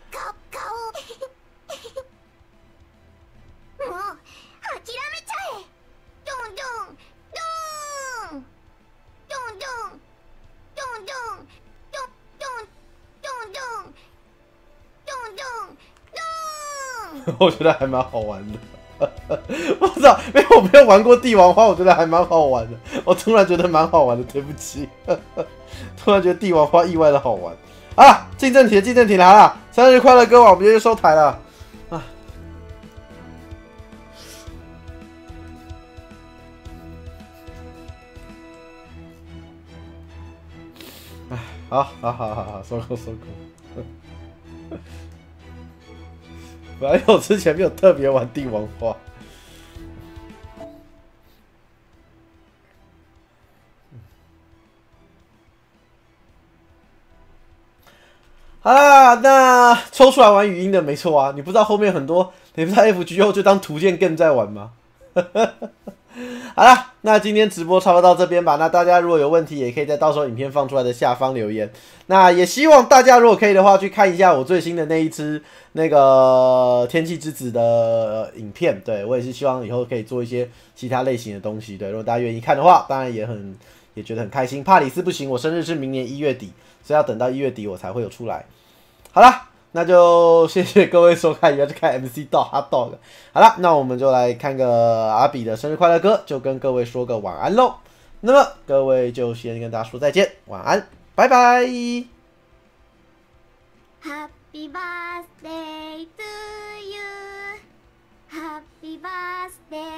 オもう諦めちゃえドンドンドーンドンドンドンドンドンドンドンドンドンドン我觉得还蛮好玩的。我操，我没有玩过帝王花，我觉得还蛮好玩的。我突然觉得蛮好玩的，对不起，突然觉得帝王花意外的好玩。啊，进正题了，进正题了，好了，生日快乐歌王，我们就收台了。啊，好，收工。反正我之前没有特别玩帝王花。好啦，那抽出来玩语音的没错啊，你不知道后面很多，你不知道 FGO 就当图鉴 game 在玩吗？好啦，那今天直播差不多到这边吧。那大家如果有问题，也可以在到时候影片放出来的下方留言。那也希望大家如果可以的话，去看一下我最新的那一支那个天气之子的影片。对我也是希望以后可以做一些其他类型的东西。对，如果大家愿意看的话，当然也觉得很开心。帕里斯不行，我生日是明年1月底，所以要等到1月底我才会有出来。好啦。那就谢谢各位收看，也要去看 MC Dog Hot Dog。好了，那我们就来看个阿比的生日快乐歌，就跟各位说个晚安喽。那么各位就先跟大家说再见，晚安，拜拜。 Happy birthday to you. Happy birthday